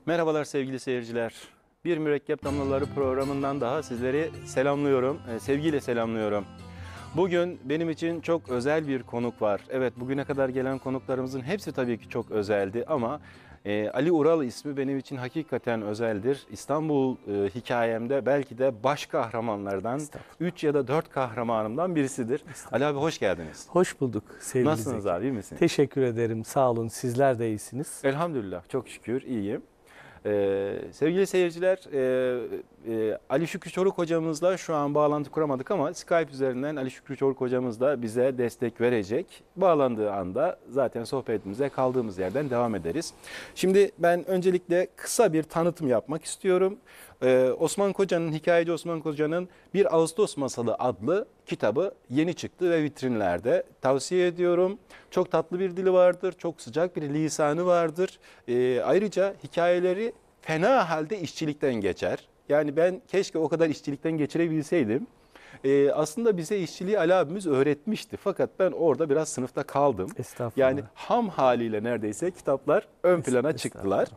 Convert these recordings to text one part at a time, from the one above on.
Merhabalar sevgili seyirciler. Bir Mürekkep Damlaları programından daha sizleri selamlıyorum, sevgiyle selamlıyorum. Bugün benim için çok özel bir konuk var. Evet, bugüne kadar gelen konuklarımızın hepsi tabii ki çok özeldi ama Ali Ural ismi benim için hakikaten özeldir. İstanbul hikayemde belki de baş kahramanlardan 3 ya da 4 kahramanımdan birisidir. Ali abi hoş geldiniz. Hoş bulduk sevgili Nasılsınız Zeki? abi, iyi misiniz? Teşekkür ederim, sağ olun. Sizler de iyisiniz. Elhamdülillah, çok şükür iyiyim. Sevgili seyirciler, Ali Şükrü Çoruk hocamızla şu an bağlantı kuramadık ama Skype üzerinden Ali Şükrü Çoruk hocamız da bize destek verecek. Bağlandığı anda zaten sohbetimize kaldığımız yerden devam ederiz. Şimdi ben öncelikle kısa bir tanıtım yapmak istiyorum. Osman Koca'nın, hikayeci Osman Koca'nın Bir Ağustos Masalı adlı kitabı yeni çıktı ve vitrinlerde. Tavsiye ediyorum. Çok tatlı bir dili vardır, çok sıcak bir lisanı vardır. Ayrıca hikayeleri fena halde işçilikten geçer. Yani ben keşke o kadar işçilikten geçirebilseydim. Aslında bize işçiliği Ali abimiz öğretmişti. Fakat ben orada biraz sınıfta kaldım. Estağfurullah. Yani ham haliyle neredeyse kitaplar ön plana çıktılar.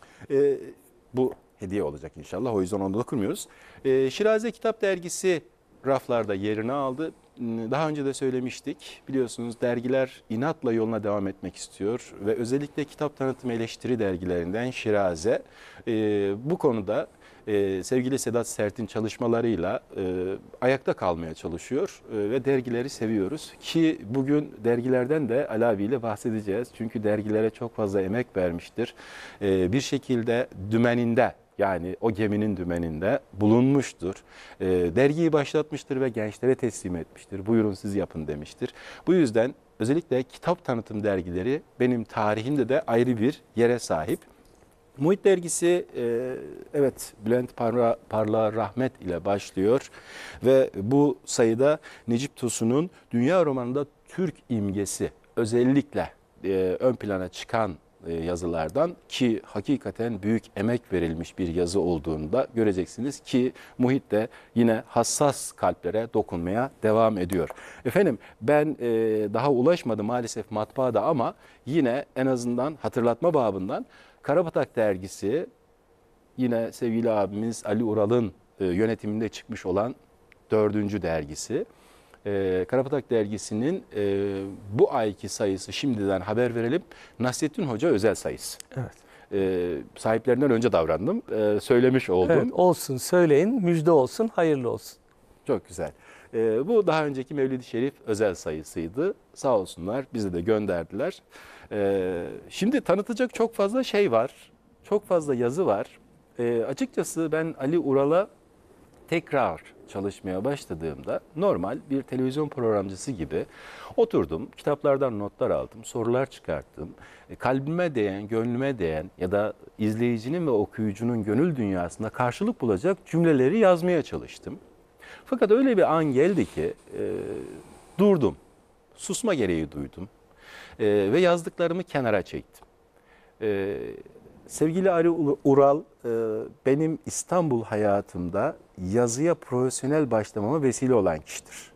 Bu hediye olacak inşallah. O yüzden onu da kurmuyoruz. Şiraze Kitap Dergisi raflarda yerini aldı. Daha önce de söylemiştik. Biliyorsunuz dergiler inatla yoluna devam etmek istiyor. Ve özellikle kitap tanıtım eleştiri dergilerinden Şiraze bu konuda sevgili Sedat Sert'in çalışmalarıyla ayakta kalmaya çalışıyor. Ve dergileri seviyoruz. Ki bugün dergilerden de Ali abiyle bahsedeceğiz. Çünkü dergilere çok fazla emek vermiştir. Bir şekilde dümeninde, yani o geminin dümeninde bulunmuştur. Dergiyi başlatmıştır ve gençlere teslim etmiştir. Buyurun siz yapın demiştir. Bu yüzden özellikle kitap tanıtım dergileri benim tarihimde de ayrı bir yere sahip. Muhit dergisi evet Bülent Parlak Rahmet ile başlıyor ve bu sayıda Necip Tosun'un dünya romanında Türk imgesi özellikle ön plana çıkan yazılardan, ki hakikaten büyük emek verilmiş bir yazı olduğunu da göreceksiniz ki Muhit de yine hassas kalplere dokunmaya devam ediyor. Efendim ben daha ulaşmadım maalesef matbaada ama yine en azından hatırlatma babından Karabatak dergisi, yine sevgili abimiz Ali Ural'ın yönetiminde çıkmış olan 4. dergisi. Karabatak dergisinin bu ayki sayısı, şimdiden haber verelim, Nasrettin Hoca özel sayısı. Evet. Sahiplerinden önce davrandım. Söylemiş oldum. Evet, olsun söyleyin, müjde olsun, hayırlı olsun. Çok güzel. Bu daha önceki Mevlid-i Şerif özel sayısıydı. Sağ olsunlar bize de gönderdiler. Şimdi tanıtacak çok fazla şey var. Çok fazla yazı var. Açıkçası ben Ali Ural'a tekrar çalışmaya başladığımda normal bir televizyon programcısı gibi oturdum, kitaplardan notlar aldım, sorular çıkarttım. Kalbime değen, gönlüme değen ya da izleyicinin ve okuyucunun gönül dünyasında karşılık bulacak cümleleri yazmaya çalıştım. Fakat öyle bir an geldi ki durdum, susma gereği duydum ve yazdıklarımı kenara çektim. Sevgili Ali Ural benim İstanbul hayatımda yazıya profesyonel başlamama vesile olan kişidir.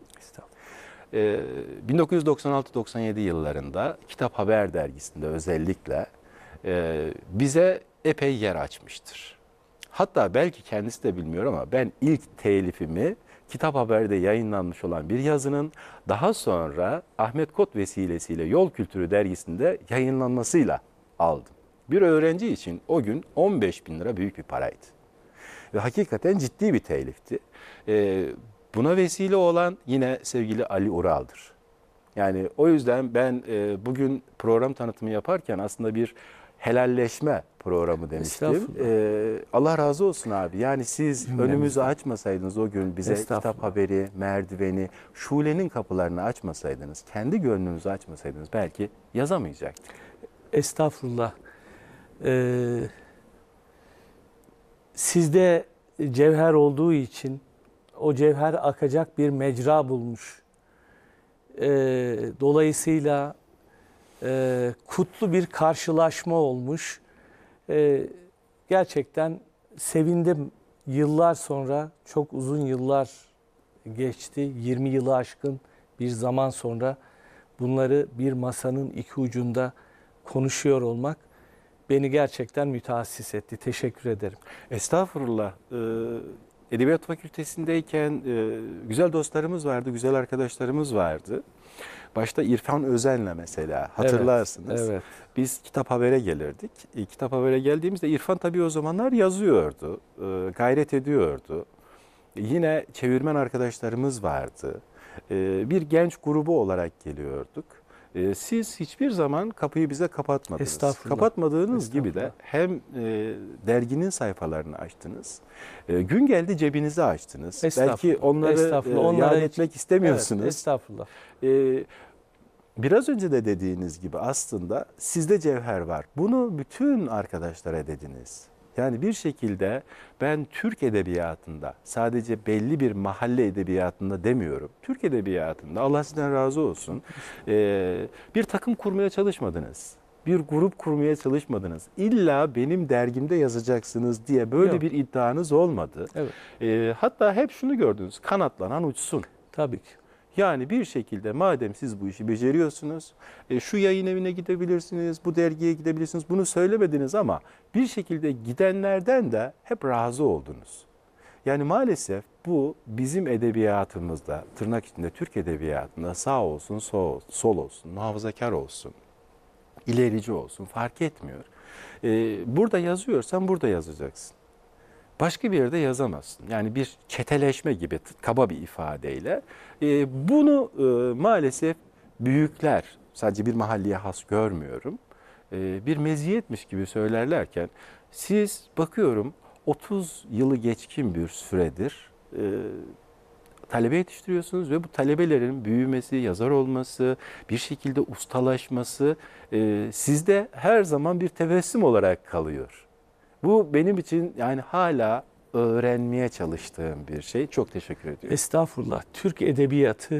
1996-97 yıllarında Kitap Haber dergisinde özellikle bize epey yer açmıştır. Hatta belki kendisi de bilmiyor ama ben ilk telifimi Kitap Haber'de yayınlanmış olan bir yazının daha sonra Ahmet Kot vesilesiyle Yol Kültürü dergisinde yayınlanmasıyla aldım. Bir öğrenci için o gün 15.000 lira büyük bir paraydı. Ve hakikaten ciddi bir telifti. Buna vesile olan yine sevgili Ali Ural'dır. Yani o yüzden ben bugün program tanıtımı yaparken aslında bir helalleşme programı demiştim. Allah razı olsun abi. Yani siz önümüzü açmasaydınız o gün bize Kitap Haberi, Merdiveni, Şule'nin kapılarını açmasaydınız, kendi gönlünüzü açmasaydınız belki yazamayacaktık. Estağfurullah. Sizde cevher olduğu için o cevher akacak bir mecra bulmuş. Dolayısıyla kutlu bir karşılaşma olmuş. Gerçekten sevindim. Yıllar sonra, çok uzun yıllar geçti. 20 yılı aşkın bir zaman sonra bunları bir masanın iki ucunda konuşuyor olmak beni gerçekten müteassis etti. Teşekkür ederim. Estağfurullah. Edebiyat Fakültesindeyken güzel dostlarımız vardı, güzel arkadaşlarımız vardı. Başta İrfan Özen'le mesela hatırlarsınız. Evet. Biz Kitap Haber'e gelirdik. Kitap Haber'e geldiğimizde İrfan tabii o zamanlar yazıyordu, gayret ediyordu. Yine çevirmen arkadaşlarımız vardı. Bir genç grubu olarak geliyorduk. Siz hiçbir zaman kapıyı bize kapatmadınız. Estağfurullah. Kapatmadığınız gibi de hem derginin sayfalarını açtınız, gün geldi cebinizi açtınız. Belki onları yad etmek istemiyorsunuz. Evet, estağfurullah. Biraz önce de dediğiniz gibi aslında sizde cevher var. Bunu bütün arkadaşlara dediniz. Yani bir şekilde ben Türk edebiyatında, sadece belli bir mahalle edebiyatında demiyorum. Türk edebiyatında, Allah sizden razı olsun, bir takım kurmaya çalışmadınız. Bir grup kurmaya çalışmadınız. İlla benim dergimde yazacaksınız diye böyle Yok. bir iddianız olmadı. Evet. Hatta hep şunu gördünüz, kanatlanan uçsun. Tabii ki. Yani bir şekilde madem siz bu işi beceriyorsunuz, şu yayın evine gidebilirsiniz, bu dergiye gidebilirsiniz. Bunu söylemediniz ama bir şekilde gidenlerden de hep razı oldunuz. Yani maalesef bu bizim edebiyatımızda, tırnak içinde Türk edebiyatında sağ olsun, sol olsun, muhafazakar olsun, ilerici olsun fark etmiyor. Burada yazıyorsan burada yazacaksın. Başka bir yerde yazamazsın. Yani bir çeteleşme gibi kaba bir ifadeyle. Bunu maalesef büyükler, sadece bir mahalleye has görmüyorum, bir meziyetmiş gibi söylerlerken siz bakıyorum 30 yılı geçkin bir süredir talebe yetiştiriyorsunuz ve bu talebelerin büyümesi, yazar olması, bir şekilde ustalaşması sizde her zaman bir tebessüm olarak kalıyor. Bu benim için yani hala öğrenmeye çalıştığım bir şey. Çok teşekkür ediyorum. Estağfurullah. Türk edebiyatı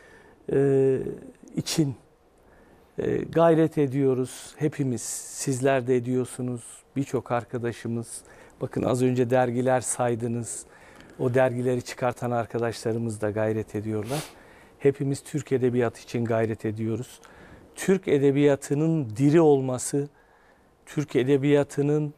için gayret ediyoruz. Hepimiz, sizler de ediyorsunuz. Birçok arkadaşımız. Bakın az önce dergiler saydınız. O dergileri çıkartan arkadaşlarımız da gayret ediyorlar. Hepimiz Türk edebiyatı için gayret ediyoruz. Türk edebiyatının diri olması, Türk edebiyatının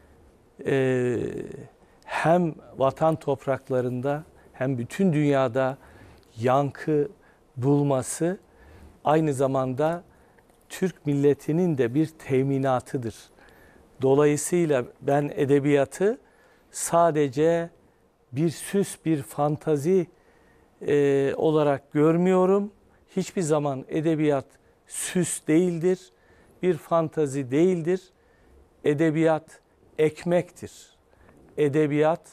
hem vatan topraklarında hem bütün dünyada yankı bulması aynı zamanda Türk milletinin de bir teminatıdır. Dolayısıyla ben edebiyatı sadece bir süs, bir fantazi olarak görmüyorum. Hiçbir zaman edebiyat süs değildir, bir fantazi değildir. Edebiyat ekmektir. Edebiyat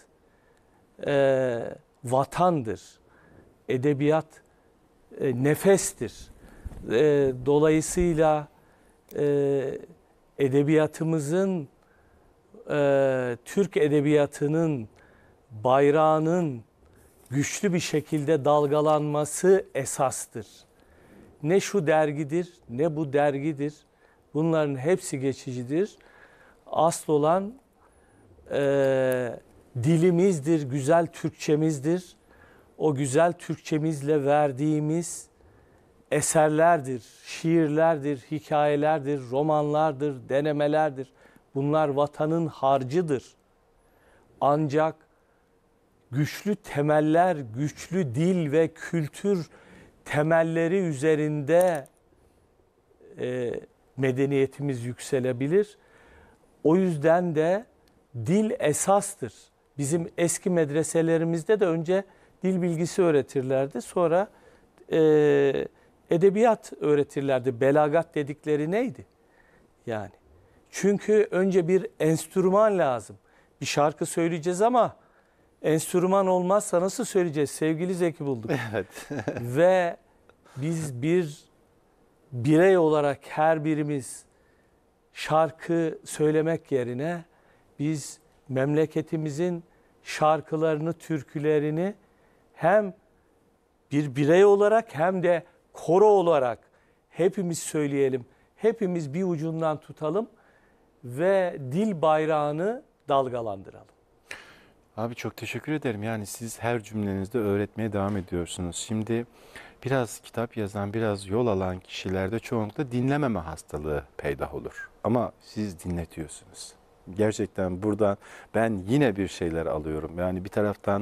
vatandır. Edebiyat nefestir. Dolayısıyla edebiyatımızın, Türk edebiyatının bayrağının güçlü bir şekilde dalgalanması esastır. Ne şu dergidir, ne bu dergidir. Bunların hepsi geçicidir. Asıl olan dilimizdir, güzel Türkçemizdir. O güzel Türkçemizle verdiğimiz eserlerdir, şiirlerdir, hikayelerdir, romanlardır, denemelerdir. Bunlar vatanın harcıdır. Ancak güçlü temeller, güçlü dil ve kültür temelleri üzerinde medeniyetimiz yükselebilir. O yüzden de dil esastır. Bizim eski medreselerimizde de önce dil bilgisi öğretirlerdi. Sonra edebiyat öğretirlerdi. Belagat dedikleri neydi? Yani. Çünkü önce bir enstrüman lazım. Bir şarkı söyleyeceğiz ama enstrüman olmazsa nasıl söyleyeceğiz? Sevgili Zeki Bulduk. Evet. Ve biz bir birey olarak her birimiz şarkı söylemek yerine biz memleketimizin şarkılarını, türkülerini hem bir birey olarak hem de koro olarak hepimiz söyleyelim. Hepimiz bir ucundan tutalım ve dil bayrağını dalgalandıralım. Abi çok teşekkür ederim. Yani siz her cümlenizde öğretmeye devam ediyorsunuz. Şimdi biraz kitap yazan, biraz yol alan kişilerde çoğunlukla dinlememe hastalığı peydah olur. Ama siz dinletiyorsunuz. Gerçekten buradan ben yine bir şeyler alıyorum. Yani bir taraftan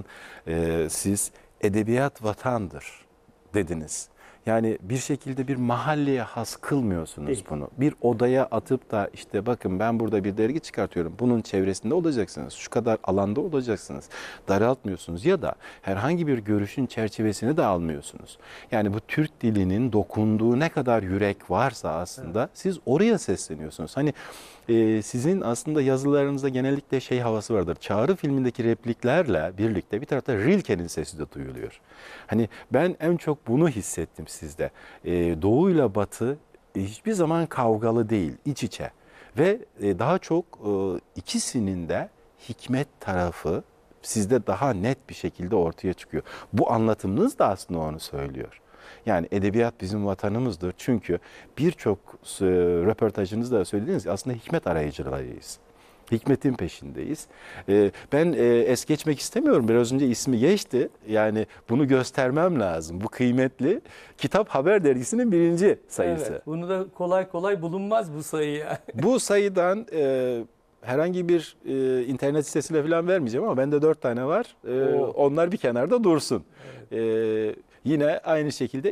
siz edebiyat vatandır dediniz. Yani bir şekilde bir mahalleye has kılmıyorsunuz Değil. bunu. Bir odaya atıp da işte bakın ben burada bir dergi çıkartıyorum. Bunun çevresinde olacaksınız. Şu kadar alanda olacaksınız. Daraltmıyorsunuz ya da herhangi bir görüşün çerçevesini de almıyorsunuz. Yani bu Türk dilinin dokunduğu ne kadar yürek varsa aslında siz oraya sesleniyorsunuz. Hani sizin aslında yazılarınızda genellikle şey havası vardır. Çağrı filmindeki repliklerle birlikte bir tarafta Rilke'nin sesi de duyuluyor. Hani ben en çok bunu hissettim sizde. Doğu ile Batı hiçbir zaman kavgalı değil, iç içe. Ve daha çok ikisinin de hikmet tarafı sizde daha net bir şekilde ortaya çıkıyor. Bu anlatımınız da aslında onu söylüyor. Yani edebiyat bizim vatanımızdır. Çünkü birçok röportajınızda söylediğiniz gibi aslında hikmet arayıcılarıyız. Hikmetin peşindeyiz. Ben es geçmek istemiyorum. Biraz önce ismi geçti. Yani bunu göstermem lazım. Bu kıymetli. Kitap Haber Dergisi'nin 1. sayısı. Evet, bunu da kolay kolay bulunmaz bu sayıya. Bu sayıdan herhangi bir internet sitesine falan vermeyeceğim ama bende 4 tane var. Onlar bir kenarda dursun. Evet. Yine aynı şekilde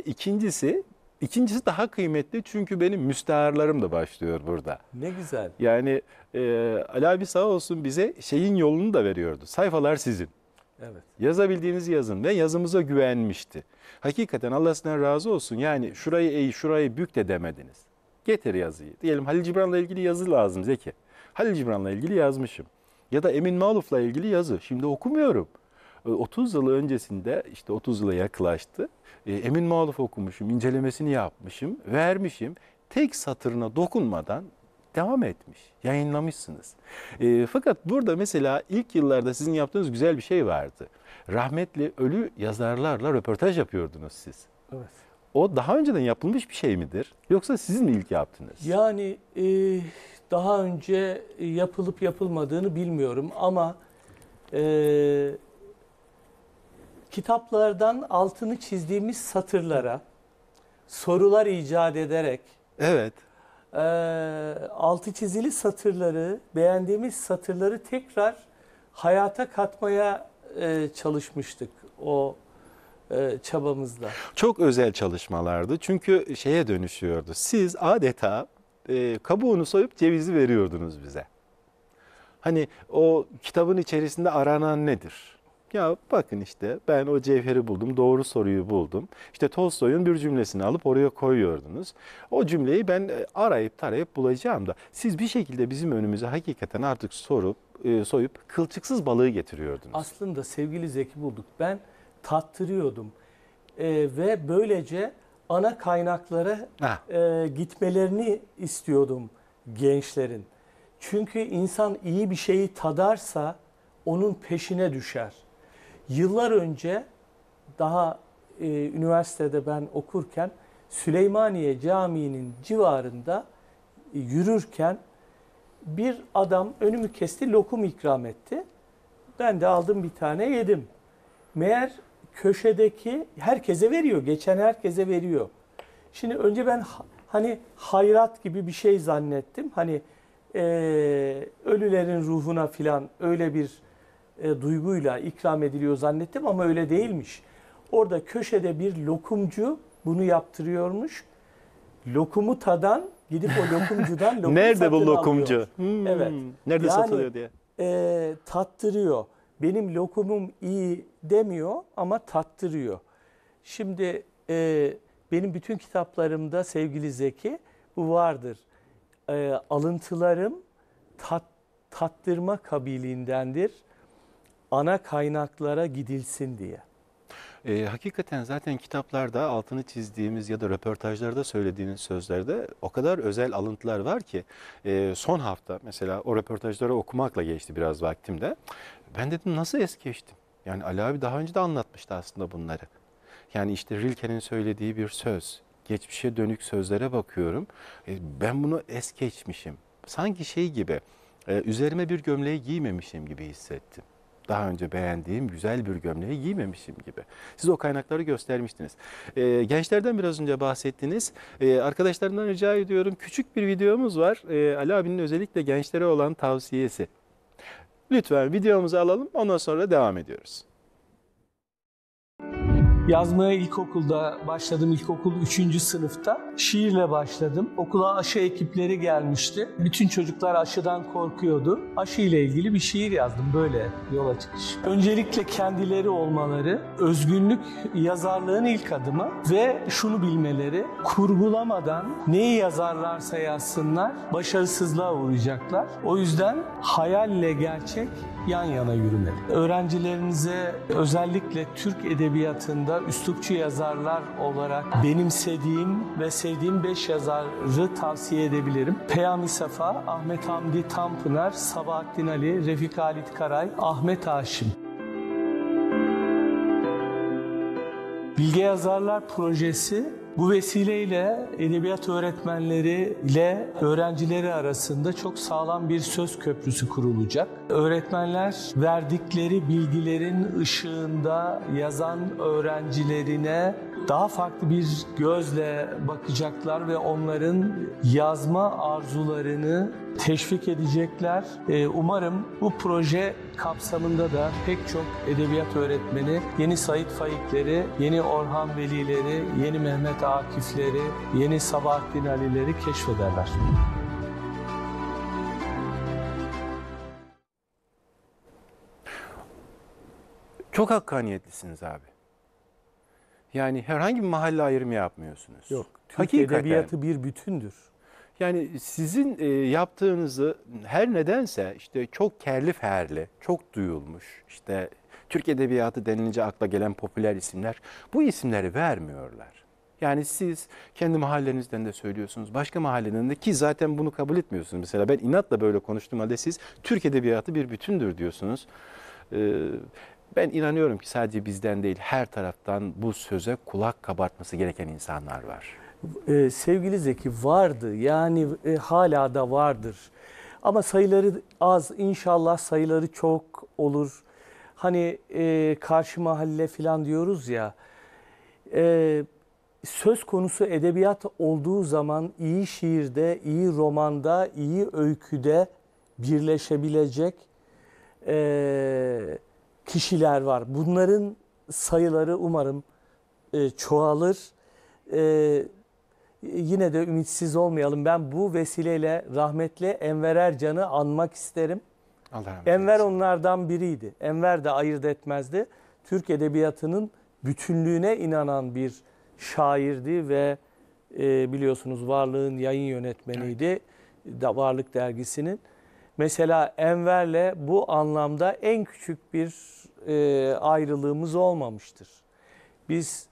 ikincisi daha kıymetli çünkü benim müsteharlarım da başlıyor burada. Ne güzel. Yani Ali abi sağ olsun bize şeyin yolunu da veriyordu. Sayfalar sizin. Evet. Yazabildiğinizi yazın ve yazımıza güvenmişti. Hakikaten Allah sizden razı olsun. Yani şurayı eğ, şurayı bük de demediniz. Getir yazıyı. Diyelim Halil Cibran'la ilgili yazı lazım Zeki. Halil Cibran'la ilgili yazmışım. Ya da Emin Maluf'la ilgili yazı. Şimdi okumuyorum. 30 yıl öncesinde işte 30 yıla yaklaştı. Emin Maluf okumuşum, incelemesini yapmışım, vermişim. Tek satırına dokunmadan devam etmiş, yayınlamışsınız. Fakat burada mesela ilk yıllarda sizin yaptığınız güzel bir şey vardı. Rahmetli ölü yazarlarla röportaj yapıyordunuz siz. Evet. O daha önceden yapılmış bir şey midir? Yoksa siz mi ilk yaptınız? Yani daha önce yapılıp yapılmadığını bilmiyorum ama kitaplardan altını çizdiğimiz satırlara sorular icat ederek Evet. altı çizili satırları, beğendiğimiz satırları tekrar hayata katmaya çalışmıştık o çabamızla. Çok özel çalışmalardı. Çünkü şeye dönüşüyordu. Siz adeta kabuğunu soyup cevizi veriyordunuz bize. Hani o kitabın içerisinde aranan nedir? Ya bakın işte ben o cevheri buldum, doğru soruyu buldum. İşte Tolstoy'un bir cümlesini alıp oraya koyuyordunuz. O cümleyi ben arayıp tarayıp bulacağım da siz bir şekilde bizim önümüze hakikaten artık soyup kılçıksız balığı getiriyordunuz. Aslında sevgili Zeki bulduk. Ben tattırıyordum. Ve böylece ana kaynaklara gitmelerini istiyordum gençlerin. Çünkü insan iyi bir şeyi tadarsa onun peşine düşer. Yıllar önce daha üniversitede ben okurken Süleymaniye Camii'nin civarında yürürken bir adam önümü kesti, lokum ikram etti. Ben de aldım bir tane yedim. Meğer köşedeki herkese veriyor, geçen herkese veriyor. Şimdi önce ben hani hayrat gibi bir şey zannettim. Hani ölülerin ruhuna filan öyle bir duyguyla ikram ediliyor zannettim ama öyle değilmiş. Orada köşede bir lokumcu bunu yaptırıyormuş. Lokumu tadan gidip o lokumcudan lokum Nerede bu satın lokumcu? alıyor. Evet. Nerede satılıyor diye. Tattırıyor. Benim lokumum iyi demiyor ama tattırıyor. Şimdi benim bütün kitaplarımda sevgili Zeki bu vardır. Alıntılarım tattırma kabiliğindendir. Ana kaynaklara gidilsin diye. Hakikaten zaten kitaplarda altını çizdiğimiz ya da röportajlarda söylediğiniz sözlerde o kadar özel alıntılar var ki son hafta mesela o röportajları okumakla geçti biraz vaktimde. Ben dedim nasıl es geçtim? Yani Ali abi daha önce de anlatmıştı aslında bunları. Yani işte Rilke'nin söylediği bir söz, geçmişe dönük sözlere bakıyorum. Ben bunu es geçmişim. Sanki şey gibi üzerime bir gömleği giymemişim gibi hissettim. daha önce beğendiğim güzel bir gömleği giymemişim gibi. Siz o kaynakları göstermiştiniz. Gençlerden biraz önce bahsettiniz. Arkadaşlarımdan rica ediyorum, küçük bir videomuz var. Ali abinin özellikle gençlere olan tavsiyesi. Lütfen videomuzu alalım, ondan sonra devam ediyoruz. Yazmaya ilkokulda başladım. İlkokul 3. sınıfta. Şiirle başladım. Okula aşı ekipleri gelmişti. Bütün çocuklar aşıdan korkuyordu. Aşı ile ilgili bir şiir yazdım. Böyle yola çıkış. Öncelikle kendileri olmaları, özgünlük yazarlığın ilk adımı ve şunu bilmeleri, kurgulamadan neyi yazarlarsa yazsınlar, başarısızlığa uğrayacaklar. O yüzden hayalle gerçek yan yana yürümeli. Öğrencilerinize özellikle Türk edebiyatında üslupçu yazarlar olarak benimsediğim ve sevdiğim 5 yazarı tavsiye edebilirim. Peyami Safa, Ahmet Hamdi Tanpınar, Sabahattin Ali, Refik Halit Karay, Ahmet Haşim. Bilge Yazarlar Projesi bu vesileyle edebiyat öğretmenleri ile öğrencileri arasında çok sağlam bir söz köprüsü kurulacak. Öğretmenler verdikleri bilgilerin ışığında yazan öğrencilerine daha farklı bir gözle bakacaklar ve onların yazma arzularını teşvik edecekler. Umarım bu proje kapsamında da pek çok edebiyat öğretmeni yeni Sait Faikleri, yeni Orhan Velileri, yeni Mehmet Akifleri, yeni Sabahattin Ali'leri keşfederler. Çok hakkaniyetlisiniz abi. Yani herhangi bir mahalle ayrımı yapmıyorsunuz. Yok, Türk Hakikaten. edebiyatı bir bütündür. Yani sizin yaptığınızı her nedense işte çok kerli ferli, çok duyulmuş, işte Türk edebiyatı denilince akla gelen popüler isimler bu isimleri vermiyorlar. Yani siz kendi mahallenizden de söylüyorsunuz, başka mahalleden de, ki zaten bunu kabul etmiyorsunuz. Mesela ben inatla böyle konuştuğum halde siz Türk edebiyatı bir bütündür diyorsunuz. Ben inanıyorum ki sadece bizden değil, her taraftan bu söze kulak kabartması gereken insanlar var. Sevgili Zeki, vardı, yani hala da vardır. Ama sayıları az, inşallah sayıları çok olur. Hani karşı mahalle falan diyoruz ya, söz konusu edebiyat olduğu zaman iyi şiirde, iyi romanda, iyi öyküde birleşebilecek kişiler var. Bunların sayıları umarım çoğalır. Yine de ümitsiz olmayalım. Ben bu vesileyle rahmetli Enver Ercan'ı anmak isterim. Allah rahmet Enver eylesin. onlardan biriydi. Enver de ayırt etmezdi. Türk edebiyatının bütünlüğüne inanan bir şairdi ve biliyorsunuz Varlık'ın yayın yönetmeniydi. Varlık dergisinin. Mesela Enver'le bu anlamda en küçük bir ayrılığımız olmamıştır. Biz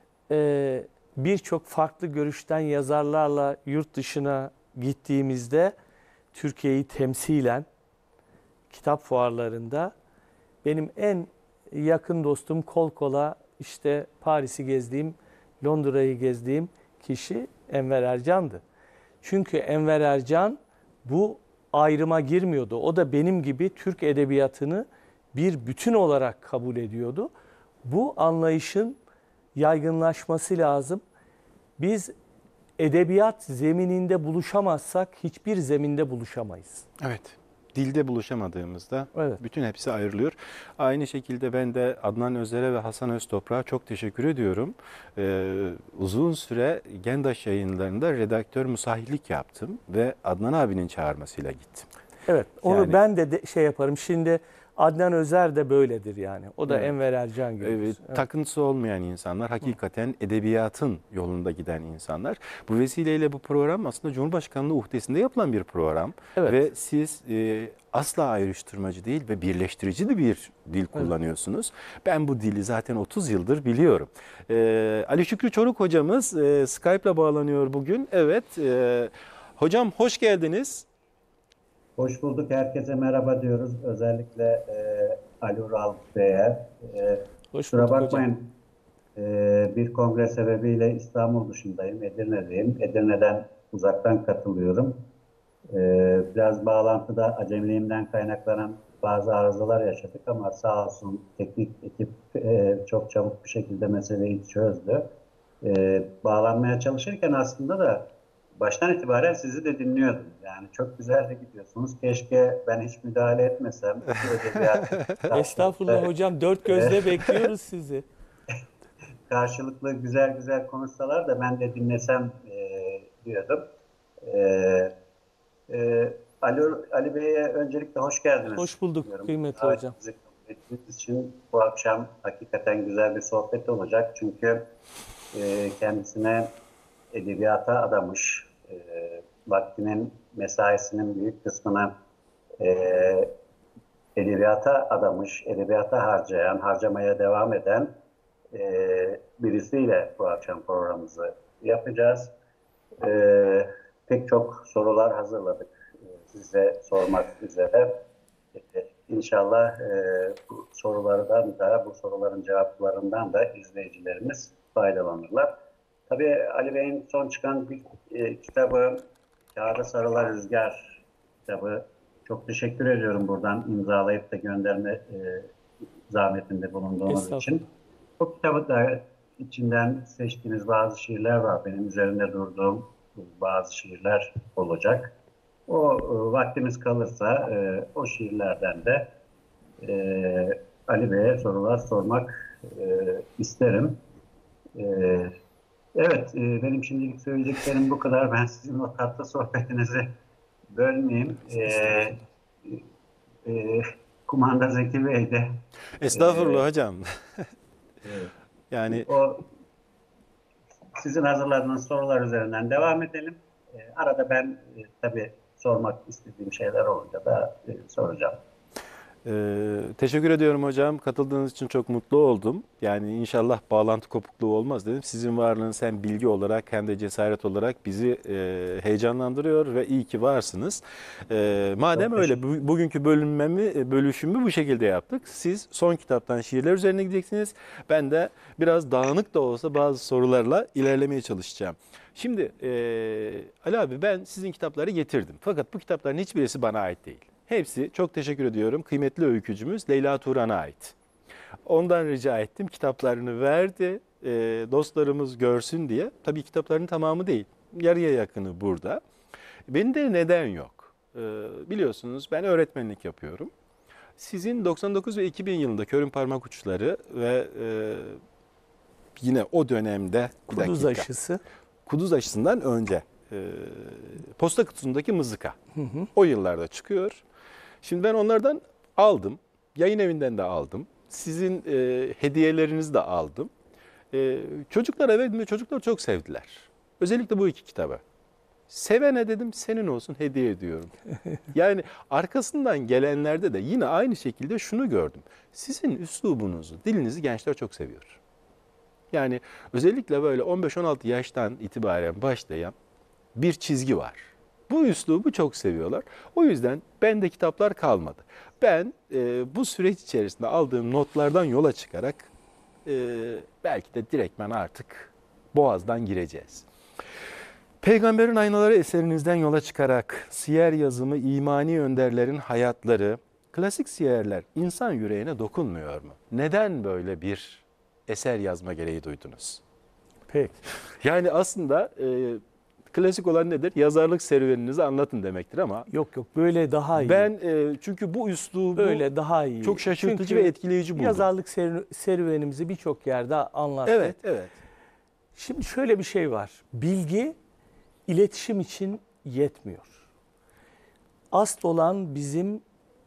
birçok farklı görüşten yazarlarla yurt dışına gittiğimizde Türkiye'yi temsilen kitap fuarlarında benim en yakın dostum, kol kola işte Paris'i gezdiğim, Londra'yı gezdiğim kişi Enver Ercan'dı. Çünkü Enver Ercan bu ayrıma girmiyordu. O da benim gibi Türk edebiyatını bir bütün olarak kabul ediyordu. Bu anlayışın yaygınlaşması lazım. Biz edebiyat zemininde buluşamazsak hiçbir zeminde buluşamayız. Evet. Dilde buluşamadığımızda Evet. bütün hepsi ayrılıyor. Aynı şekilde ben de Adnan Özer'e ve Hasan Öztoprak'a çok teşekkür ediyorum. Uzun süre Gendaş yayınlarında redaktör musahillik yaptım ve Adnan abinin çağırmasıyla gittim. Evet, onu Yani- ben de şey yaparım. Şimdi Adnan Özer de böyledir yani. O da Evet. Enver Ercan gibi. Evet, takıntısı olmayan insanlar, hakikaten edebiyatın yolunda giden insanlar. Bu vesileyle bu program aslında Cumhurbaşkanlığı uhdesinde yapılan bir program. Evet. Ve siz asla ayrıştırmacı değil ve birleştirici de bir dil kullanıyorsunuz. Ben bu dili zaten 30 yıldır biliyorum. Ali Şükrü Çoruk hocamız Skype'la bağlanıyor bugün. Evet, hocam hoş geldiniz. Hoş bulduk. Herkese merhaba diyoruz. Özellikle Ali Ural Bey'e. Hoş Kusura bulduk bakmayın. Bir kongre sebebiyle İstanbul dışındayım. Edirne'deyim. Edirne'den uzaktan katılıyorum. Biraz bağlantıda acemiliğimden kaynaklanan bazı arızalar yaşadık ama sağ olsun teknik ekip çok çabuk bir şekilde meseleyi çözdü. Bağlanmaya çalışırken aslında da baştan itibaren sizi de dinliyordum. Yani çok güzel de gidiyorsunuz. Keşke ben hiç müdahale etmesem. Bu edebiyat Estağfurullah hocam, dört gözle bekliyoruz sizi. karşılıklı güzel güzel konuşsalar da ben de dinlesem diyordum. E, Ali Bey'e öncelikle hoş geldiniz. Hoş bulduk diyorum. kıymetli Evet, hocam. bizi kabul ettiğiniz için bu akşam hakikaten güzel bir sohbet olacak. Çünkü kendisine edebiyata adamış, vaktinin, mesaisinin büyük kısmını edebiyata adamış, edebiyata harcayan, harcamaya devam eden birisiyle bu akşam programımızı yapacağız. Pek çok sorular hazırladık size sormak üzere. İnşallah bu sorulardan da, bu soruların cevaplarından da izleyicilerimiz faydalanırlar. Tabii Ali Bey'in son çıkan bir kitabı, Kağıda Sarılar Rüzgar kitabı. Çok teşekkür ediyorum buradan imzalayıp da gönderme zahmetinde bulunduğunuz için. Bu kitabı da içinden seçtiğiniz bazı şiirler var. Benim üzerinde durduğum bazı şiirler olacak. O vaktimiz kalırsa o şiirlerden de Ali Bey'e sorular sormak isterim. Evet, benim şimdilik söyleyeceklerim bu kadar. Ben sizin o tatlı sohbetinizi bölmeyeyim. Kumanda Zeki Bey de. Estağfurullah hocam. Evet. Yani Sizin hazırladığınız sorular üzerinden devam edelim. Arada ben tabii sormak istediğim şeyler olunca da soracağım. Teşekkür ediyorum hocam. Katıldığınız için çok mutlu oldum. Yani inşallah bağlantı kopukluğu olmaz dedim. Sizin varlığınız hem bilgi olarak hem de cesaret olarak bizi heyecanlandırıyor ve iyi ki varsınız. Madem öyle bugünkü bölüşümü bu şekilde yaptık. Siz son kitaptan şiirler üzerine gideceksiniz. Ben de biraz dağınık da olsa bazı sorularla ilerlemeye çalışacağım. Şimdi Ali abi, ben sizin kitapları getirdim. Fakat bu kitapların hiçbirisi bana ait değil. Hepsi, çok teşekkür ediyorum, kıymetli öykücümüz Leyla Turan'a ait. Ondan rica ettim, kitaplarını verdi, dostlarımız görsün diye. Tabii kitapların tamamı değil, yarıya yakını burada. Benim de neden yok? Biliyorsunuz ben öğretmenlik yapıyorum. Sizin 99 ve 2000 yılında Körün Parmak Uçları ve yine o dönemde Kuduz aşısı. Kuduz aşısından önce posta kutusundaki mızıka. O yıllarda çıkıyor. Şimdi ben onlardan aldım. Yayın evinden de aldım. Sizin hediyelerinizi de aldım. Çocuklara verdim ve çocuklar çok sevdiler. Özellikle bu iki kitabı. Sevene dedim, senin olsun, hediye ediyorum. Yani arkasından gelenlerde de yine aynı şekilde şunu gördüm. Sizin üslubunuzu, dilinizi gençler çok seviyor. Yani özellikle böyle 15-16 yaştan itibaren başlayan bir çizgi var. Bu üslubu çok seviyorlar. O yüzden bende kitaplar kalmadı. Ben bu süreç içerisinde aldığım notlardan yola çıkarak belki de direktmen artık boğazdan gireceğiz. Peygamberin Aynaları eserinizden yola çıkarak siyer yazımı, imani önderlerin hayatları, klasik siyerler insan yüreğine dokunmuyor mu? Neden böyle bir eser yazma gereği duydunuz? Peki. Yani aslında klasik olan nedir? Yazarlık serüveninizi anlatın demektir ama Yok böyle daha iyi. ben çünkü bu üslubu böyle daha iyi. çok şaşırtıcı Çünkü ve etkileyici buldum. yazarlık serüvenimizi birçok yerde anlattık. Evet, evet. Şimdi şöyle bir şey var. Bilgi iletişim için yetmiyor. Asıl olan bizim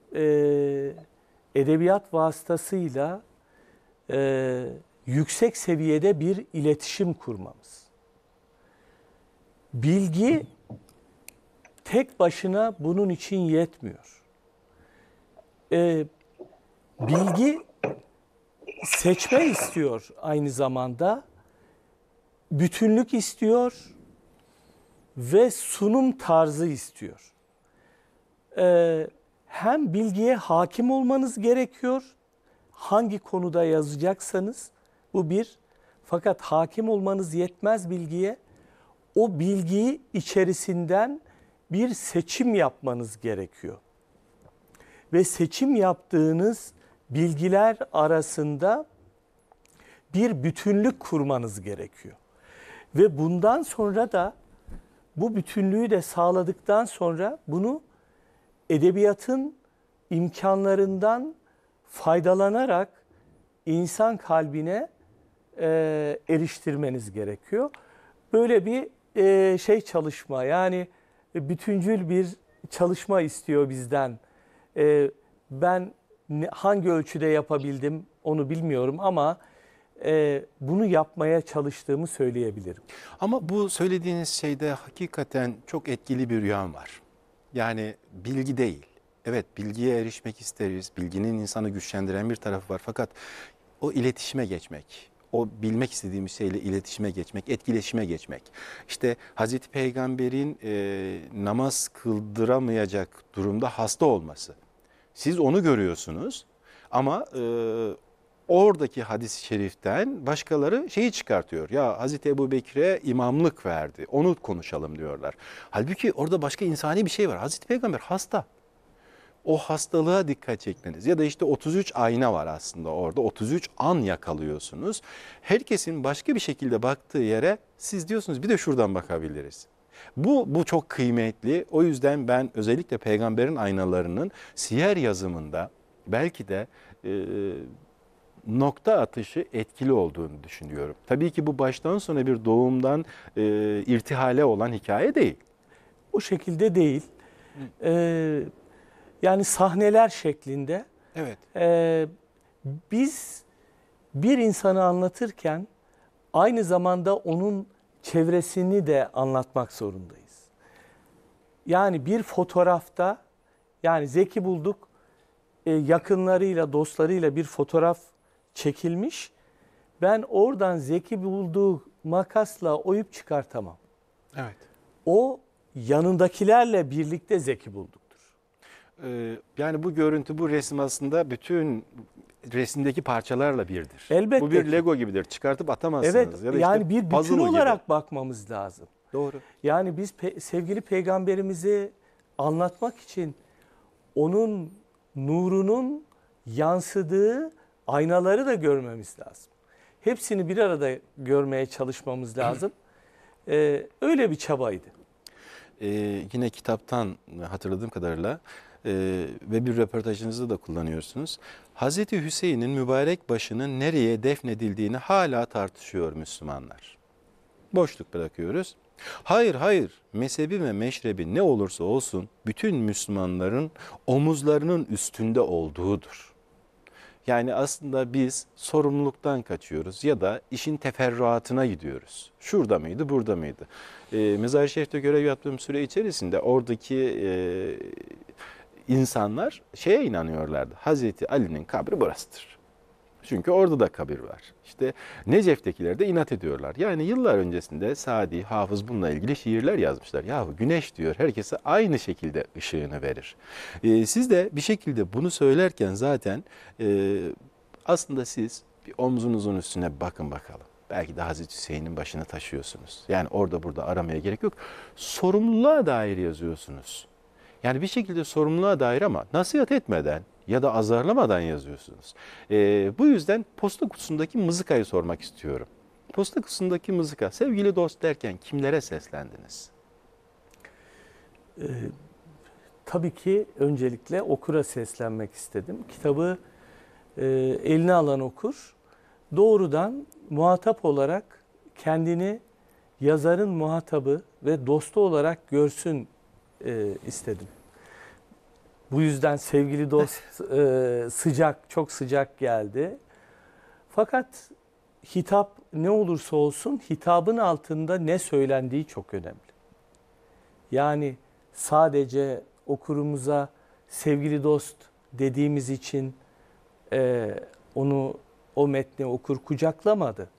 edebiyat vasıtasıyla yüksek seviyede bir iletişim kurmamız. Bilgi tek başına bunun için yetmiyor. Bilgi seçme istiyor aynı zamanda, bütünlük istiyor ve sunum tarzı istiyor. Hem bilgiye hakim olmanız gerekiyor, hangi konuda yazacaksanız bu bir. Fakat hakim olmanız yetmez bilgiye. O bilgiyi içerisinden bir seçim yapmanız gerekiyor. ve seçim yaptığınız bilgiler arasında bir bütünlük kurmanız gerekiyor. Ve bundan sonra da bu bütünlüğü de sağladıktan sonra bunu edebiyatın imkanlarından faydalanarak insan kalbine eriştirmeniz gerekiyor. Böyle bir çalışma, yani bütüncül bir çalışma istiyor bizden. Ben hangi ölçüde yapabildim onu bilmiyorum ama bunu yapmaya çalıştığımı söyleyebilirim. Ama bu söylediğiniz şeyde hakikaten çok etkili bir yön var. Yani bilgi değil. Evet, bilgiye erişmek isteriz. Bilginin insanı güçlendiren bir tarafı var. Fakat o iletişime geçmek, o bilmek istediğimiz şeyle iletişime geçmek, etkileşime geçmek. İşte Hazreti Peygamber'in namaz kıldıramayacak durumda hasta olması. Siz onu görüyorsunuz ama oradaki hadis-i şeriften başkaları şeyi çıkartıyor. Ya Hazreti Ebubekir'e imamlık verdi, onu konuşalım diyorlar. Halbuki orada başka insani bir şey var. Hazreti Peygamber hasta. O hastalığa dikkat çekmeniz ya da işte 33 ayna var aslında orada, 33 an yakalıyorsunuz. Herkesin başka bir şekilde baktığı yere siz diyorsunuz bir de şuradan bakabiliriz. Bu çok kıymetli. O yüzden ben özellikle peygamberin aynalarının siyer yazımında belki de nokta atışı etkili olduğunu düşünüyorum. Tabii ki bu baştan sona bir doğumdan irtihale olan hikaye değil. O şekilde değil. Yani sahneler şeklinde. Evet. Biz bir insanı anlatırken aynı zamanda onun çevresini de anlatmak zorundayız. Yani bir fotoğrafta, yani Zeki Bulduk yakınlarıyla, dostlarıyla bir fotoğraf çekilmiş. Ben oradan Zeki Bulduk'u makasla oyup çıkartamam. Evet. O yanındakilerle birlikte Zeki Bulduk'tur. Yani bu görüntü, bu resim aslında bütün resimdeki parçalarla birdir. Elbette Bu bir ki. Lego gibidir. Çıkartıp atamazsınız. Evet, Ya da yani işte bir bütün puzzle olarak gibi. bakmamız lazım. Doğru. Yani biz sevgili peygamberimizi anlatmak için onun nurunun yansıdığı aynaları da görmemiz lazım. Hepsini bir arada görmeye çalışmamız lazım. Öyle bir çabaydı. Yine kitaptan hatırladığım kadarıyla ve bir röportajınızda da kullanıyorsunuz. Hazreti Hüseyin'in mübarek başının nereye defnedildiğini hala tartışıyor Müslümanlar. Boşluk bırakıyoruz. Hayır, hayır, mezhebi ve meşrebi ne olursa olsun bütün Müslümanların omuzlarının üstünde olduğudur. Yani aslında biz sorumluluktan kaçıyoruz ya da işin teferruatına gidiyoruz. Şurada mıydı, burada mıydı? Mezar-ı Şerif'te görev yaptığım süre içerisinde oradaki insanlar şeye inanıyorlardı. Hazreti Ali'nin kabri burasıdır. Çünkü orada da kabir var. İşte Necef'tekiler de inat ediyorlar. Yani yıllar öncesinde Sadi, Hafız bununla ilgili şiirler yazmışlar. Yahu güneş diyor herkese aynı şekilde ışığını verir. Siz de bir şekilde bunu söylerken zaten aslında siz bir omzunuzun üstüne bakın bakalım. Belki de Hazreti Hüseyin'in başını taşıyorsunuz. Yani orada burada aramaya gerek yok. Sorumluluğa dair yazıyorsunuz. Yani bir şekilde sorumluluğa dair ama nasihat etmeden ya da azarlamadan yazıyorsunuz. Bu yüzden posta kutusundaki mızıkayı sormak istiyorum. Posta kutusundaki mızıka, sevgili dost derken kimlere seslendiniz? Tabii ki öncelikle okura seslenmek istedim. Kitabı eline alan okur doğrudan muhatap olarak kendini yazarın muhatabı ve dostu olarak görsün istedim. Bu yüzden sevgili dost sıcak, çok sıcak geldi. Fakat hitap ne olursa olsun hitabın altında ne söylendiği çok önemli. Yani sadece okurumuza sevgili dost dediğimiz için o metni okur kucaklamadı.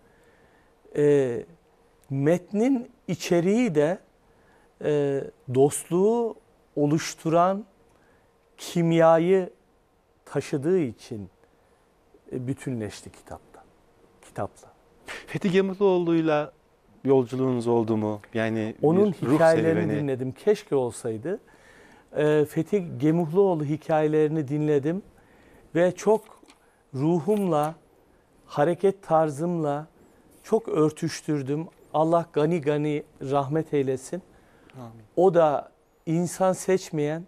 Metnin içeriği de dostluğu oluşturan kimyayı taşıdığı için bütünleşti kitapla. Fethi Gemuloğlu'yla yolculuğunuz oldu mu? Yani onun ruh hikayelerini serüveni. dinledim. Keşke olsaydı. Fethi Gemuhluoğlu hikayelerini dinledim ve çok ruhumla, hareket tarzımla çok örtüştürdüm. Allah gani gani rahmet eylesin. Amin. O da insan seçmeyen,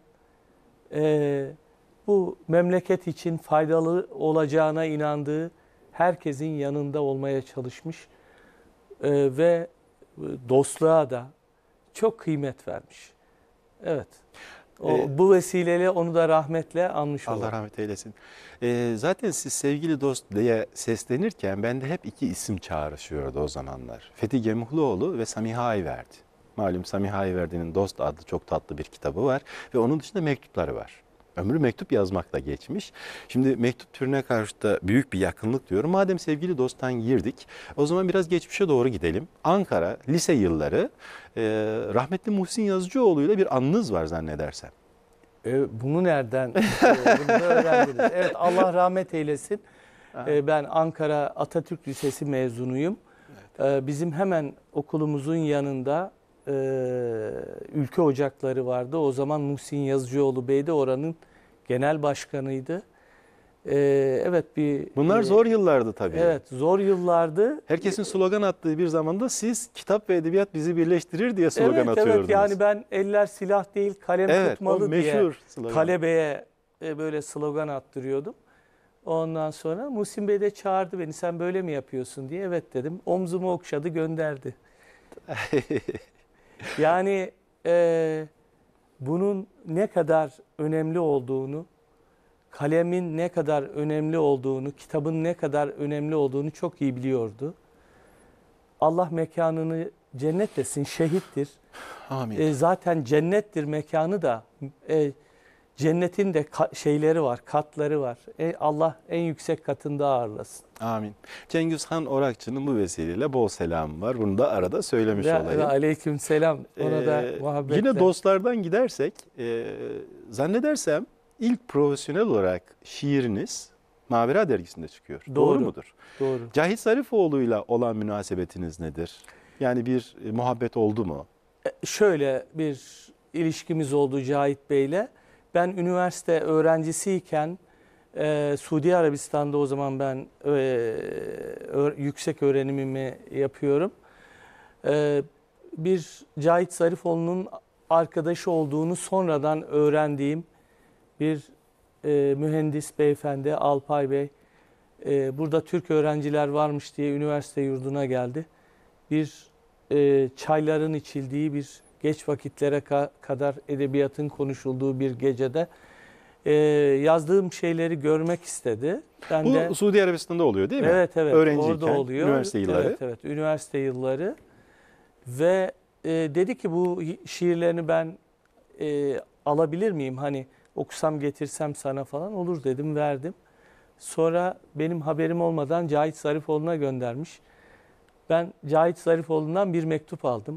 bu memleket için faydalı olacağına inandığı herkesin yanında olmaya çalışmış ve dostluğa da çok kıymet vermiş. Evet. Bu vesileyle onu da rahmetle anmış olalım. Allah rahmet eylesin. Zaten siz sevgili dost diye seslenirken bende hep iki isim çağrışıyordu o zamanlar. Fethi Gemuhluoğlu ve Samiha Ayverdi. Malum Samiha Ayverdi'nin Dost adlı çok tatlı bir kitabı var ve onun dışında mektupları var. Ömrü mektup yazmakla geçmiş. Şimdi mektup türüne karşı da büyük bir yakınlık diyorum. Madem sevgili dosttan girdik, o zaman biraz geçmişe doğru gidelim. Ankara, lise yılları, rahmetli Muhsin Yazıcıoğlu ile bir anınız var zannedersem. Bunu nereden bunu da öğrendiniz? Evet, Allah rahmet eylesin. Ben Ankara Atatürk Lisesi mezunuyum. Evet. Bizim hemen okulumuzun yanında ülke ocakları vardı. O zaman Muhsin Yazıcıoğlu Bey de oranın genel başkanıydı. Evet, bunlar zor yıllardı tabii. Evet, zor yıllardı. Herkesin slogan attığı bir zamanda siz kitap ve edebiyat bizi birleştirir diye slogan atıyordunuz. Evet, yani ben eller silah değil kalem tutmalı diye talebeye böyle slogan attırıyordum. Ondan sonra Muhsin Bey de çağırdı beni, sen böyle mi yapıyorsun diye. Evet dedim, omzumu okşadı, gönderdi. Yani bunun ne kadar önemli olduğunu, kalemin ne kadar önemli olduğunu, kitabın ne kadar önemli olduğunu çok iyi biliyordu. Allah mekanını cennet etsin, şehittir. Amin. Zaten cennettir mekanı da, cennetin de şeyleri var, katları var. Allah en yüksek katında ağırlasın. Amin. Cengiz Han Orakçı'nın bu vesileyle bol selamı var. Bunu da arada söylemiş olayım. Ve aleyküm selam. Ona da muhabbetle. Yine dostlardan gidersek, zannedersem ilk profesyonel olarak şiiriniz Mavera dergisinde çıkıyor. Doğru mudur? Doğru. Cahit Zarifoğlu'yla olan münasebetiniz nedir? Yani bir muhabbet oldu mu? Şöyle bir ilişkimiz oldu Cahit Bey'le. Ben üniversite öğrencisiyken Suudi Arabistan'da, o zaman ben yüksek öğrenimimi yapıyorum. Bir Cahit Zarifoğlu'nun arkadaşı olduğunu sonradan öğrendiğim bir mühendis beyefendi, Alpay Bey, burada Türk öğrenciler varmış diye üniversite yurduna geldi. Bir çayların içildiği, bir geç vakitlere kadar edebiyatın konuşulduğu bir gecede yazdığım şeyleri görmek istedi. Ben Bu de, Suudi Arabistan'da oluyor değil mi? Evet, öğrenciyken, orada oluyor. Üniversite yılları. Evet, üniversite yılları. Ve dedi ki bu şiirlerini ben alabilir miyim? Hani okusam getirsem sana falan. Olur dedim, verdim. Sonra benim haberim olmadan Cahit Zarifoğlu'na göndermiş. Ben Cahit Zarifoğlu'ndan bir mektup aldım.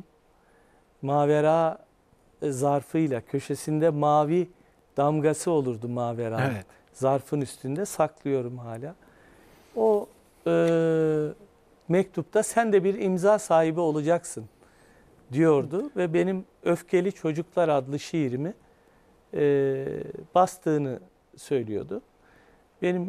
Mavera zarfıyla, köşesinde mavi damgası olurdu Mavera. Evet. Zarfın üstünde saklıyorum hala. O mektupta sen de bir imza sahibi olacaksın diyordu ve benim Öfkeli Çocuklar adlı şiirimi bastığını söylüyordu. Benim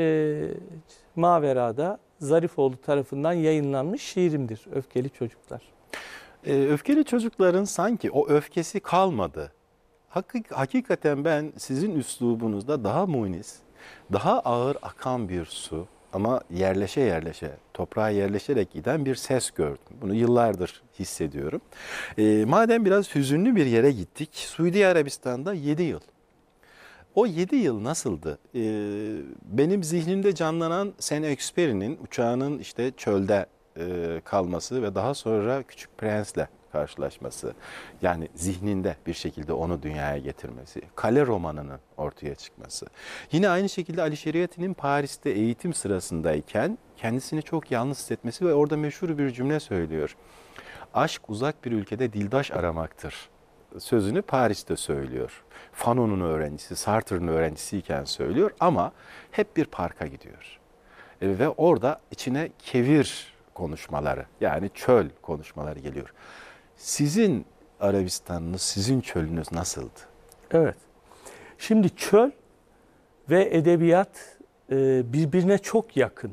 Mavera'da Zarifoğlu tarafından yayınlanmış şiirimdir Öfkeli Çocuklar. Öfkeli Çocukların sanki o öfkesi kalmadı. Hakikaten ben sizin üslubunuzda daha munis, daha ağır akan bir su ama yerleşe yerleşe, toprağa yerleşerek giden bir ses gördüm. Bunu yıllardır hissediyorum. Madem biraz hüzünlü bir yere gittik, Suudi Arabistan'da 7 yıl. O 7 yıl nasıldı? Benim zihnimde canlanan Saint-Exupéry'nin uçağının işte çölde kalması ve daha sonra Küçük Prens'le karşılaşması. Yani zihninde bir şekilde onu dünyaya getirmesi. Kale romanının ortaya çıkması. Yine aynı şekilde Ali Şeriati'nin Paris'te eğitim sırasındayken kendisini çok yalnız hissetmesi ve orada meşhur bir cümle söylüyor. Aşk uzak bir ülkede dildaş aramaktır sözünü Paris'te söylüyor. Fanon'un öğrencisi, Sartre'ın öğrencisiyken söylüyor ama hep bir parka gidiyor. Ve orada içine kevir konuşmaları, yani çöl konuşmaları geliyor. Sizin Arabistan'ınız, sizin çölünüz nasıldı? Evet. Şimdi çöl ve edebiyat birbirine çok yakın.